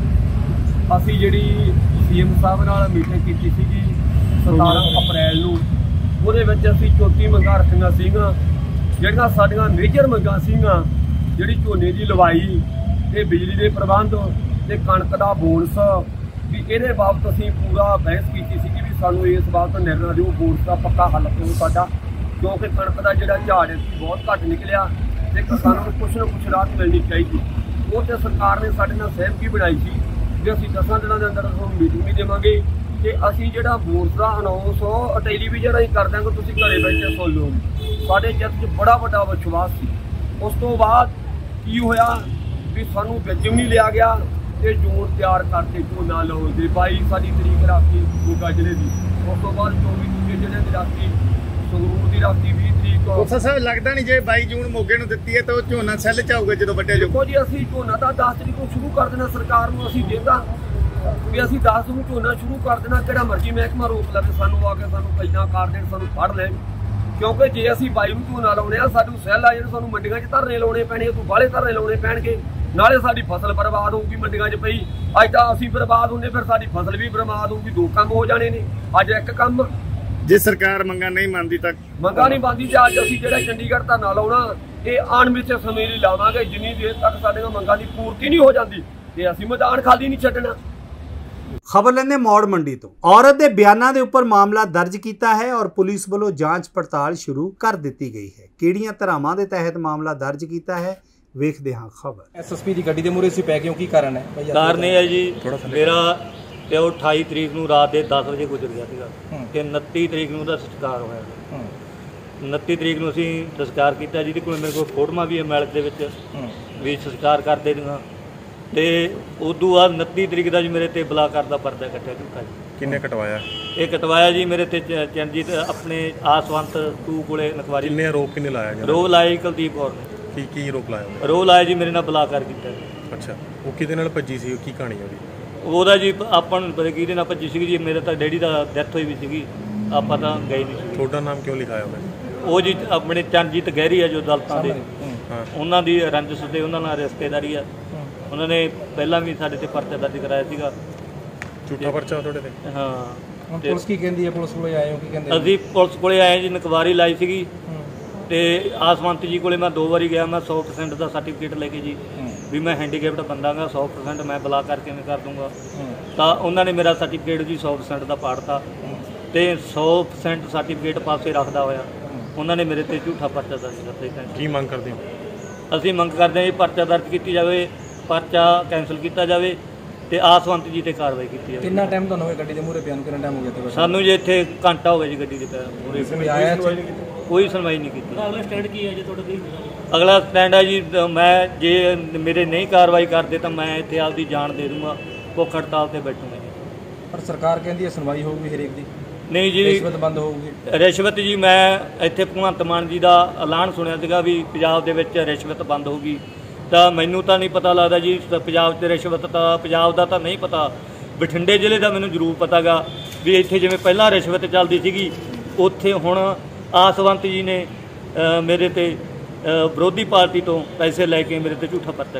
ਅਸੀਂ ਜਿਹੜੀ ਸੀ ਐਮ ਸਾਹਿਬ ਨਾਲ ਮੀਟਿੰਗ ਕੀਤੀ ਸੀਗੀ ਸਤਾਰਾਂ ਅਪ੍ਰੈਲ ਨੂੰ, ਉਹਦੇ ਵਿੱਚ ਅਸੀਂ ਚੌਥੀ ਮੰਗਾਂ ਰੱਖੀਆਂ ਸੀਗੀਆਂ। ਜਿਹੜੀਆਂ ਸਾਡੀਆਂ ਮੇਜਰ ਮੰਗਾਂ ਸੀਗੀਆਂ, ਜਿਹੜੀ ਝੋਨੇ ਦੀ ਲਵਾਈ ਤੇ ਬਿਜਲੀ ਦੇ ਪ੍ਰਬੰਧ ਤੇ ਕਣਕ ਦਾ ਬੋਨਸ, ਵੀ ਇਹਦੇ ਬਾਬਤ ਅਸੀਂ ਪੂਰਾ ਬਹਿਸ ਕੀਤੀ ਸੀ ਕਿ ਵੀ ਸਾਨੂੰ ਇਸ ਬਾਬਤ ਨਿਰਣਾ ਦਿਓ, ਬੋਨਸ ਦਾ ਪੱਕਾ ਹੱਲ ਕਰੋ ਸਾਡਾ, ਕਿਉਂਕਿ ਕਣਕ ਦਾ ਜਿਹੜਾ ਝਾੜ ਬਹੁਤ ਘੱਟ ਨਿਕਲਿਆ ਤੇ ਕਿਸਾਨਾਂ ਨੂੰ ਕੁਛ ਨਾ ਕੁਛ ਰਾਹਤ ਮਿਲਣੀ ਚਾਹੀਦੀ। ਉਹ ਤੇ ਸਰਕਾਰ ਨੇ ਸਾਡੇ ਨਾਲ ਸਹਿਮਤੀ ਬਣਾਈ ਸੀ ਵੀ ਅਸੀਂ ਦਸਾਂ ਦਿਨਾਂ ਦੇ ਅੰਦਰ ਤੁਹਾਨੂੰ ਮੀਟਿੰਗ ਵੀ ਦੇਵਾਂਗੇ ਤੇ ਅਸੀਂ ਜਿਹੜਾ ਵੋਟ ਦਾ ਅਨਾਉਂਸ ਉਹ ਟੈਲੀਵਿਜ਼ਨ ਰਾਹੀਂ ਕਰ ਦਾਂਗੇ, ਤੁਸੀਂ ਘਰੇ ਬੈਠੇ ਸੁਣ ਲਓ। ਸਾਡੇ ਚਿੱਤ 'ਚ ਬੜਾ ਵੱਡਾ ਵਿਸ਼ਵਾਸ ਸੀ। ਉਸ ਤੋਂ ਬਾਅਦ ਕੀ ਹੋਇਆ ਵੀ ਸਾਨੂੰ ਵਿੱਚ ਨਹੀਂ ਲਿਆ ਗਿਆ ਤੇ ਜੋਰ ਤਿਆਰ ਕਰਕੇ ਝੋਨਾ ਲਾਉਣ ਦੇ ਬਾਈ ਸਾਡੀ ਤਰੀਕ ਰਾਤੀ ਮੋਗਾ ਜ਼ਿਲ੍ਹੇ ਦੀ। ਉਸ ਤੋਂ ਬਾਅਦ ਚੌਵੀ ਦੂਜੇ ਜ਼ਿਲ੍ਹੇ ਦੀ ਰਾਤੀ, ਸੰਗਰੂਰ ਦੀ ਰਾਤੀ ਵੀਹ ਤਰੀਕ। ਉਸਾ ਸਾਹਿਬ ਲੱਗਦਾ ਨਹੀਂ ਜੇ ਬਾਈ ਜੂਨ ਮੋਗੇ ਨੂੰ ਦਿੱਤੀ ਹੈ ਤਾਂ ਉਹ ਝੋਨਾ ਸੈੱਲ ਚ ਆਊਗਾ ਜਦੋਂ ਵੱਡੇ ਜੋ। ਦੇਖੋ ਜੀ ਅਸੀਂ ਝੋਨਾ ਤਾਂ ਦਸ ਤਰੀਕ ਨੂੰ ਸ਼ੁਰੂ ਕਰ ਦੇਣਾ, ਸਰਕਾਰ ਨੂੰ ਅਸੀਂ ਦੇਦਾ ਵੀ ਅਸੀਂ ਦਸ ਨੂੰ ਝੋਨਾ ਸ਼ੁਰੂ ਕਰ ਦੇਣਾ। ਕਿਹੜਾ ਮਰਜ਼ੀ ਮਹਿਕਮਾ ਰੋਕ ਲਵੇ ਸਾਨੂੰ, ਆ ਕੇ ਸਾਨੂੰ ਪਹਿਲਾਂ ਕਰ ਦੇਣ, ਸਾਨੂੰ ਫੜ ਲੈਣ। ਕਿਉਂਕਿ ਜੇ ਅਸੀਂ ਬਾਈ ਨੂੰ ਝੋਨਾ ਲਾਉਣੇ ਆ ਸਾਨੂੰ ਸੈੱਲ ਆ ਜਿਹੜੇ ਸਾਨੂੰ ਮੰਡੀਆਂ 'ਚ ਧਰਨੇ ਲਾਉਣੇ ਪੈਣੇ, ਉਦੋਂ ਬਾਹਲੇ ਧਰਨੇ ਲਾਉਣੇ ਪੈਣਗੇ, ਨਾਲੇ ਸਾਡੀ ਫਸਲ ਬਰਬਾਦ ਹੋਊਗੀ ਮੰਡੀਆਂ 'ਚ ਪਈ। ਅੱਜ ਤਾਂ ਅਸੀਂ ਬਰਬਾਦ ਹੁੰਦੇ, ਫਿਰ ਸਾਡੀ ਫਸਲ ਵੀ ਬਰਬਾਦ ਹੋਊਗੀ। ਦੋ ਕੰਮ ਹੋ ਜਾਣੇ ਨੇ, ਅੱਜ ਇੱਕ ਕੰਮ। ਜੇ ਸਰਕਾਰ ਮੰਗਾਂ ਨਹੀਂ ਮੰਨਦੀ ਤਾਂ ਮੰਗਾਂ ਨਹੀਂ ਮੰਨਦੀ ਤੇ ਅੱਜ ਅਸੀਂ ਜਿਹੜਾ ਚੰਡੀਗੜ੍ਹ ਧਰਨਾ ਲਾਉਣਾ ਇਹ ਅਣਮਿੱਥੇ ਸਮੇਂ ਲਈ ਲਾਵਾਂਗੇ। ਜਿੰਨੀ ਦੇਰ ਤੱਕ ਸਾਡੀਆਂ ਮੰਗਾਂ ਦੀ ਪੂਰਤੀ ਨਹੀਂ ਹੋ ਜਾਂਦੀ ਤੇ ਅਸੀਂ ਮੈਦਾਨ ਖਾਲੀ ਨਹੀਂ ਛੱਡਣਾ। ਖਬਰ ਲੈਂਦੇ ਮੌੜ ਮੰਡੀ ਤੋਂ। ਔਰਤ ਦੇ ਬਿਆਨਾਂ ਦੇ ਉੱਪਰ ਮਾਮਲਾ ਦਰਜ ਕੀਤਾ ਹੈ ਔਰ ਪੁਲਿਸ ਵੱਲੋਂ ਜਾਂਚ ਪੜਤਾਲ ਸ਼ੁਰੂ ਕਰ ਦਿੱਤੀ ਗਈ ਹੈ। ਕਿਹੜੀਆਂ ਧਾਰਾਵਾਂ ਦੇ ਤਹਿਤ ਮਾਮਲਾ ਦਰਜ ਕੀਤਾ ਹੈ ਵੇਖਦੇ ਹਾਂ ਖਬਰ। ਐਸਐਸਪੀ ਦੀ ਗੱਡੀ ਦੇ ਮੂਹਰੇ ਸੀ ਪੈ ਕਿਉਂ ਕੀ ਕਾਰਨ ਹੈ? ਕਾਰਨ ਇਹ ਹੈ ਜੀ, ਮੇਰਾ ਪਿਓ ਅਠਾਈ ਤਰੀਕ ਨੂੰ ਰਾਤ ਦੇ ਦਸ ਵਜੇ ਗੁਜ਼ਰ ਗਿਆ ਸੀਗਾ ਤੇ ਉਨੱਤੀ ਤਰੀਕ ਨੂੰ ਉਹਦਾ ਸੰਸਕਾਰ ਹੋਇਆ। ਉਨੱਤੀ ਤਰੀਕ ਨੂੰ ਅਸੀਂ ਸੰਸਕਾਰ ਕੀਤਾ, ਜਿਹਦੇ ਕੋਲ ਮੇਰੇ ਕੋਲ ਫੋਟੋਆਂ ਵੀ ਹੈ ਮੈਲਕ ਦੇ ਵਿੱਚ ਵੀ ਸੰਸਕਾਰ ਕਰਦੇ ਦੀਆਂ। ਤੇ ਉਦੋਂ ਬਾਅਦ ਉਨੱਤੀ ਤਰੀਕ ਦਾ ਜੀ ਮੇਰੇ ਤੇ ਬਲਾਕਾਰ ਦਾ ਪਰਦਾ ਕੱਟਿਆ ਝੂਠਾ ਜੀ। ਕਿੰਨੇ ਕਟਵਾਇਆ? ਇਹ ਕਟਵਾਇਆ ਜੀ ਮੇਰੇ ਤੇ ਚਰਨਜੀਤ ਆਪਣੇ ਆਸਵੰਤ ਟੂ ਕੋਲੇ ਨਖਵਾਰੀ। ਕਿੰਨੇ ਆਰੋਪ ਕਿੰਨੇ ਲਾਇਆ ਗਿਆ? ਰੋਹ ਲਾਇਆ ਕੁਲਦੀਪ ਕੌਰ ਨੇ। ਕੀ ਕੀ ਆਰੋਪ ਲਾਇਆ? ਰੋਹ ਲਾਇਆ ਜੀ ਮੇਰੇ ਨਾਲ ਬਲਾਕਾਰ ਕੀਤਾ। ਅੱਛਾ, ਉਹ ਕਿਹਦੇ ਨਾਲ ਭੱਜੀ ਸੀ? ਕੀ ਕਹਾਣੀ ਉਹਦੀ? ਉਹਦਾ ਜੀ ਆਪਾਂ ਨੂੰ ਪਤਾ ਕਿਹਦੇ ਨਾਲ ਭੱਜੀ ਸੀਗੀ ਜੀ। ਮੇਰੇ ਤਾਂ ਡੈਡੀ ਦਾ ਡੈਥ ਹੋਈ ਵੀ ਸੀਗੀ, ਆਪਾਂ ਤਾਂ ਗਏ ਨਹੀਂ ਸੀ। ਤੁਹਾਡਾ ਨਾਮ ਕਿਉਂ ਲਿਖਾਇਆ ਉਹਨੇ? ਉਹ ਜੀ ਆਪਣੇ ਚਰਨਜੀਤ ਗਹਿਰੀ ਆ ਜੋ ਦਲਤਾਂ ਦੇ, ਉਹਨਾਂ ਦੀ ਰੰਜਿਸ਼ ਤੇ ਉਹਨਾਂ ਨਾਲ ਰਿਸ਼ਤੇਦਾਰੀ ਆ। ਉਹਨਾਂ ਨੇ ਪਹਿਲਾਂ ਵੀ ਸਾਡੇ ਤੇ ਪਰਚਾ ਦਰਜ ਕਰਾਇਆ ਸੀਗਾ। ਝੂਠਾ ਪਰਚਾ ਤੁਹਾਡੇ ਤੇ? ਹਾਂ। ਹੁਣ ਪੁਲਿਸ ਕੀ ਕਹਿੰਦੀ ਹੈ? ਪੁਲਿਸ ਕੋਲੇ ਆਏ ਹੋ, ਕੀ ਕਹਿੰਦੇ? ਅਸੀਂ ਪੁਲਿਸ ਕੋਲੇ ਆਏ ਜੀ, ਨਕਵਾਰੀ ਲਾਈ ਸੀਗੀ ਤੇ ਆਸਵੰਤ ਜੀ ਕੋਲੇ ਮੈਂ ਦੋ ਵਾਰੀ ਗਿਆ। ਮੈਂ ਸੌ ਪਰਸੈਂਟ ਦਾ ਸਰਟੀਫਿਕੇਟ ਲੈ ਕੇ ਜੀ ਵੀ ਮੈਂ ਹੈਂਡੀਕੈਪਟ ਬੰਦਾ ਗਾ, ਸੌ ਪਰਸੈਂਟ ਮੈਂ ਬਲਾ ਕਰਕੇ ਕਿਵੇਂ ਕਰ ਦੂੰਗਾ। ਤਾਂ ਉਹਨਾਂ ਨੇ ਮੇਰਾ ਸਰਟੀਫਿਕੇਟ ਜੀ ਸੌ ਪਰਸੈਂਟ ਦਾ ਪਾੜਤਾ ਤੇ ਸੌ ਪਰਸੈਂਟ ਸਰਟੀਫਿਕੇਟ ਪਾਸੇ ਰੱਖਦਾ ਹੋਇਆ ਉਹਨਾਂ ਨੇ ਮੇਰੇ ਤੇ ਝੂਠਾ ਪਰਚਾ ਦਰਜ ਕਰਤਾ। ਕੀ ਮੰਗ ਕਰਦੇ ਹੋ? ਅਸੀਂ ਮੰਗ ਕਰਦੇ ਹਾਂ ਜੀ ਪਰਚਾ ਦਰਜ ਕੀਤੀ ਜਾਵੇ, ਪਰਚਾ ਕੈਂਸਲ ਕੀਤਾ ਜਾਵੇ ਤੇ ਆਸਵੰਤ ਜੀ ਤੇ ਕਾਰਵਾਈ ਕੀਤੀ ਜਾਵੇ। ਕਿੰਨਾ ਟਾਈਮ ਤੁਹਾਨੂੰ ਇਹ ਗੱਡੀ ਦੇ ਮੂਹਰੇ ਪਿਆ ਨੂੰ ਕਿੰਨਾ ਟਾਈਮ ਹੋ ਗਿਆ ਤੇ? ਸਾਨੂੰ ਜੀ ਇੱਥੇ ਘੰਟਾ ਹੋ ਗਿਆ ਜੀ ਗੱਡੀ ਦੇ ਮੂਹਰੇ। ਕੋਈ ਸੁਣਵਾਈ ਨਹੀਂ ਕੀਤੀ। ਅਗਲਾ ਸਟੈਂਡ ਕੀ ਹੈ ਜੀ ਤੁਹਾਡਾ? ਅਗਲਾ ਸਟੈਂਡ ਹੈ ਜੀ, ਮੈਂ ਜੇ ਮੇਰੇ ਨਹੀਂ ਕਾਰਵਾਈ ਕਰਦੇ ਤਾਂ ਮੈਂ ਇੱਥੇ ਆਪਦੀ ਜਾਨ ਦੇ ਦੂੰਗਾ, ਭੁੱਖ ਹੜਤਾਲ ਤੇ ਬੈਠੂੰਗਾ ਜੀ। ਪਰ ਸਰਕਾਰ ਕਹਿੰਦੀ ਹੈ ਸੁਣਵਾਈ ਹੋਊਗੀ ਹਰੇਕ ਦੀ। ਨਹੀਂ ਜੀ, ਰਿਸ਼ਵਤ ਬੰਦ ਹੋਊਗੀ। ਰਿਸ਼ਵਤ ਜੀ ਮੈਂ ਇੱਥੇ ਭਗਵੰਤ ਮਾਨ ਜੀ ਦਾ ਐਲਾਨ ਸੁਣਿਆ ਸੀਗਾ ਵੀ ਪੰਜਾਬ ਦੇ ਵਿੱਚ ਰਿਸ਼ਵਤ ਬੰਦ ਹੋਊਗੀ, ਤਾਂ ਮੈਨੂੰ ਤਾਂ ਨਹੀਂ ਪਤਾ ਲੱਗਦਾ ਜੀ ਪੰਜਾਬ 'ਚ ਰਿਸ਼ਵਤ। ਤਾਂ ਪੰਜਾਬ ਦਾ ਤਾਂ ਨਹੀਂ ਪਤਾ, ਬਠਿੰਡੇ ਜ਼ਿਲ੍ਹੇ ਦਾ ਮੈਨੂੰ ਜ਼ਰੂਰ ਪਤਾ ਗਾ ਵੀ ਇੱਥੇ ਜਿਵੇਂ ਪਹਿਲਾਂ ਰਿਸ਼ਵਤ ਚੱਲਦੀ ਸੀਗੀ, ਉੱਥੇ ਹੁਣ ਆਸਵੰਤ ਜੀ ਨੇ ਮੇਰੇ ਤੇ ਵਿਰੋਧੀ ਪਾਰਟੀ ਤੋਂ ਪੈਸੇ ਲੈ ਕੇ ਮੇਰੇ ਤੇ ਝੂਠਾ ਪਰਚਾ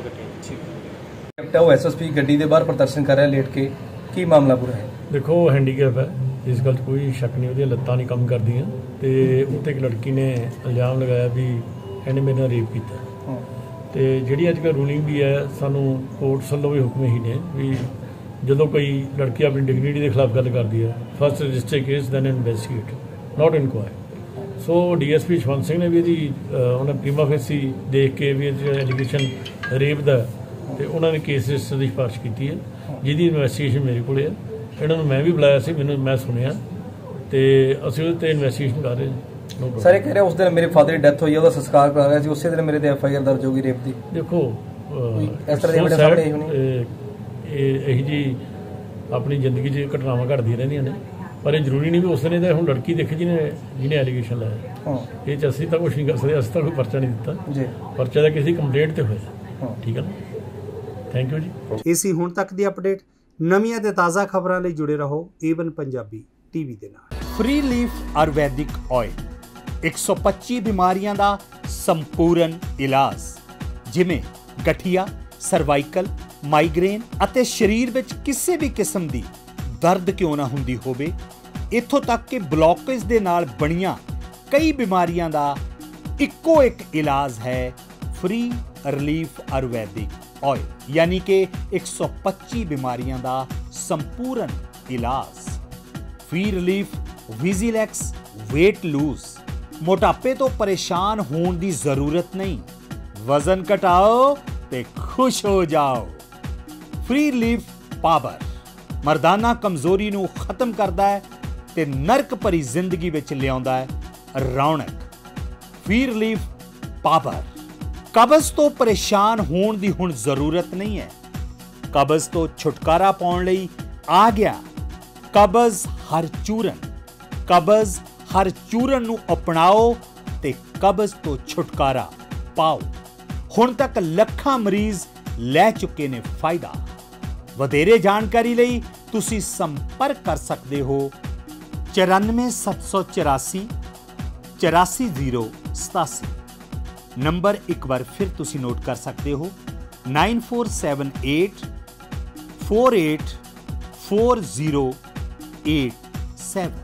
ਕੱਟਿਆ। ਉਹ ਐਸਐਸਪੀ ਗੱਡੀ ਦੇ ਬਾਹਰ ਪ੍ਰਦਰਸ਼ਨ ਕਰ ਰਿਹਾ ਲੇਟ ਕੇ, ਕੀ ਮਾਮਲਾ ਪੂਰਾ ਹੈ? ਦੇਖੋ ਉਹ ਹੈਂਡੀਕੈਪ ਹੈ, ਇਸ ਗੱਲ 'ਚ ਕੋਈ ਸ਼ੱਕ ਨਹੀਂ, ਉਹਦੀਆਂ ਲੱਤਾਂ ਨਹੀਂ ਕੰਮ ਕਰਦੀਆਂ ਤੇ ਉੱਤੇ ਇੱਕ ਲੜਕੀ ਨੇ ਇਲਜ਼ਾਮ ਲਗਾਇਆ ਵੀ ਇਹਨੇ ਮੇਰੇ ਨਾਲ ਰੇਪ ਕੀਤਾ। ਤੇ ਜਿਹੜੀ ਅੱਜ ਕੱਲ੍ਹ ਰੂਲਿੰਗ ਵੀ ਹੈ, ਸਾਨੂੰ ਕੋਰਟਸ ਵੱਲੋਂ ਵੀ ਹੁਕਮ ਹੀ ਨੇ ਵੀ ਜਦੋਂ ਕੋਈ ਲੜਕੀ ਆਪਣੀ ਡਿਗਨਿਟੀ ਦੇ ਖਿਲਾਫ ਗੱਲ ਕਰਦੀ ਹੈ, first register case then investigate not inquire. So DSP Jaswant Singh ਨੇ ਵੀ ਇਹਦੀ ਉਹਨੇ ਪ੍ਰੀਮਾ ਫੇਸੀ ਦੇਖ ਕੇ ਵੀ ਇਹਦੀ ਐਲੀਗੇਸ਼ਨ ਰੇਪ ਦਾ ਤੇ ਉਹਨਾਂ ਨੇ ਕੇਸ ਰਜਿਸਟਰ ਦੀ ਸਿਫਾਰਿਸ਼ ਕੀਤੀ ਹੈ, ਜਿਹਦੀ ਇਨਵੈਸਟੀਗੇਸ਼ਨ ਮੇਰੇ ਕੋਲ ਹੈ। ਇਹਨਾਂ ਨੂੰ ਮੈਂ ਵੀ ਬੁਲਾਇਆ ਸੀ, ਮੈਨੂੰ ਮੈਂ ਸੁਣਿਆ ਤੇ ਅਸੀਂ ਉਹਦੇ ਤੇ ਇਨਵੈਸਟੀਗੇਸ਼ਨ ਕਰ ਰਹੇ ਹਾਂ। ਸਰ ਇਹ ਕਹਿ ਰਿਹਾ ਉਸ ਦਿਨ ਮੇਰੇ ਫਾਦਰ ਦੀ ਡੈਥ ਹੋਈ ਹੈ, ਉਹਦਾ ਸੰਸਕਾਰ ਕਰਾ ਰਿਹਾ ਸੀ, ਉਸੇ ਦਿਨ ਮੇਰੇ ਤੇ ਐਫ ਆਈ ਆਰ ਦਰਜ ਹੋ ਗਈ ਰੇਪ ਦੀ। ਦੇਖੋ ਇਸ ਤਰ੍ਹਾਂ ਦੀ ਐਵੀਡੈਂਸ ਸਾਹਮਣੇ ਆਈ ਹੋਣੀ। ਇਹ ਇਹੀ ਜੀ ਆਪਣੀ ਜ਼ਿੰਦਗੀ 'ਚ ਘਟਨਾਵਾਂ ਘਟਦੀਆਂ ਰਹਿੰਦੀਆਂ ਨੇ, ਪਰ ਇਹ ਜ਼ਰੂਰੀ ਨਹੀਂ ਵੀ ਉਸ ਦਿਨ ਇਹਦਾ ਹੁਣ ਲੜਕੀ ਦੇਖੀ ਜਿਹਨੇ ਜਿਹਨੇ ਐਲੀਗੇਸ਼ਨ ਲਾਇਆ। ਇਹ 'ਚ ਅਸੀਂ ਤਾਂ ਕੁਛ ਨਹੀਂ ਕਰ ਸਕਦੇ, ਅਸੀਂ ਤਾਂ ਕੋਈ ਪਰਚਾ ਨਹੀਂ ਦਿੱਤਾ ਜੀ। ਪਰਚਾ ਦਾ ਕਿਸੇ ਕੰਪਲੇਂਟ ਤੇ ਹੋਇਆ। ਠੀਕ ਹੈ ਨਾ, ਥੈਂਕ ਯੂ ਜੀ। ਇਹ ਸੀ ਹੁਣ ਤੱਕ ਦੀ ਅਪਡੇਟ। ਨਵੀਆਂ ਤੇ ਤਾਜ਼ਾ ਖਬਰਾਂ ਲਈ ਜੁੜੇ ਰਹੋ ਏਵਨ ਪੰਜਾਬੀ ਟੀਵੀ ਦੇ ਨਾਲ। ਫ੍ਰੀ ਲੀਫ ਆਯੁਰਵੈਦਿਕ ਆਇਲ ਇੱਕ ਸੌ ਪੱਚੀ ਬਿਮਾਰੀਆਂ ਦਾ ਸੰਪੂਰਨ ਇਲਾਜ, ਜਿਵੇਂ ਗਠੀਆ, ਸਰਵਾਈਕਲ, ਮਾਈਗ੍ਰੇਨ ਅਤੇ ਸਰੀਰ ਵਿੱਚ ਕਿਸੇ ਵੀ ਕਿਸਮ ਦੀ ਦਰਦ ਕਿਉਂ ਨਾ ਹੁੰਦੀ ਹੋਵੇ, ਇੱਥੋਂ ਤੱਕ ਕਿ ਬਲੌਕੇਜ ਦੇ ਨਾਲ ਬਣੀਆਂ ਕਈ ਬਿਮਾਰੀਆਂ ਦਾ ਇੱਕੋ ਇੱਕ ਇਲਾਜ ਹੈ ਫ੍ਰੀ ਰਿਲੀਫ ਆਯੁਰਵੈਦਿਕ ਆਇਲ, यानी कि एक सौ पच्चीस बीमारियां दा संपूर्ण इलाज। फ्री रिलीफ विजिलैक्स वेट लूज, मोटापे तो परेशान होने की जरूरत नहीं, वजन घटाओ ते खुश हो जाओ। फ्री रिलीफ पावर, ਮਰਦਾਨਾ ਕਮਜ਼ੋਰੀ ਨੂੰ ਖਤਮ ਕਰਦਾ ਹੈ ਤੇ ਨਰਕ ਭਰੀ ਜ਼ਿੰਦਗੀ ਵਿੱਚ ਲਿਆਉਂਦਾ ਹੈ ਰੌਣਕ। Free relief power. ਕਬਜ਼ ਤੋਂ ਪਰੇਸ਼ਾਨ ਹੋਣ ਦੀ ਹੁਣ ਜ਼ਰੂਰਤ ਨਹੀਂ ਹੈ। ਕਬਜ਼ ਤੋਂ ਛੁਟਕਾਰਾ ਪਾਉਣ ਲਈ ਆ ਗਿਆ ਕਬਜ਼ ਹਰ ਚੂਰਨ। ਕਬਜ਼ ਹਰ ਚੂਰਨ ਨੂੰ ਅਪਣਾਓ ਤੇ ਕਬਜ਼ ਤੋਂ ਛੁਟਕਾਰਾ ਪਾਓ। ਹੁਣ ਤੱਕ ਲੱਖਾਂ ਮਰੀਜ਼ ਲੈ ਚੁੱਕੇ ਨੇ ਫਾਇਦਾ। ਵਧੇਰੇ ਜਾਣਕਾਰੀ ਲਈ ਤੁਸੀਂ ਸੰਪਰਕ ਕਰ ਸਕਦੇ ਹੋ ਚੁਰਾਨਵੇਂ ਸੱਤ ਸੌ ਚੁਰਾਸੀ ਚੁਰਾਸੀ ਜ਼ੀਰੋ ਸਤਾਸੀ। ਨੰਬਰ ਇੱਕ ਵਾਰ ਫਿਰ ਤੁਸੀਂ ਨੋਟ ਕਰ ਸਕਦੇ ਹੋ nine four seven eight four eight four zero eight seven.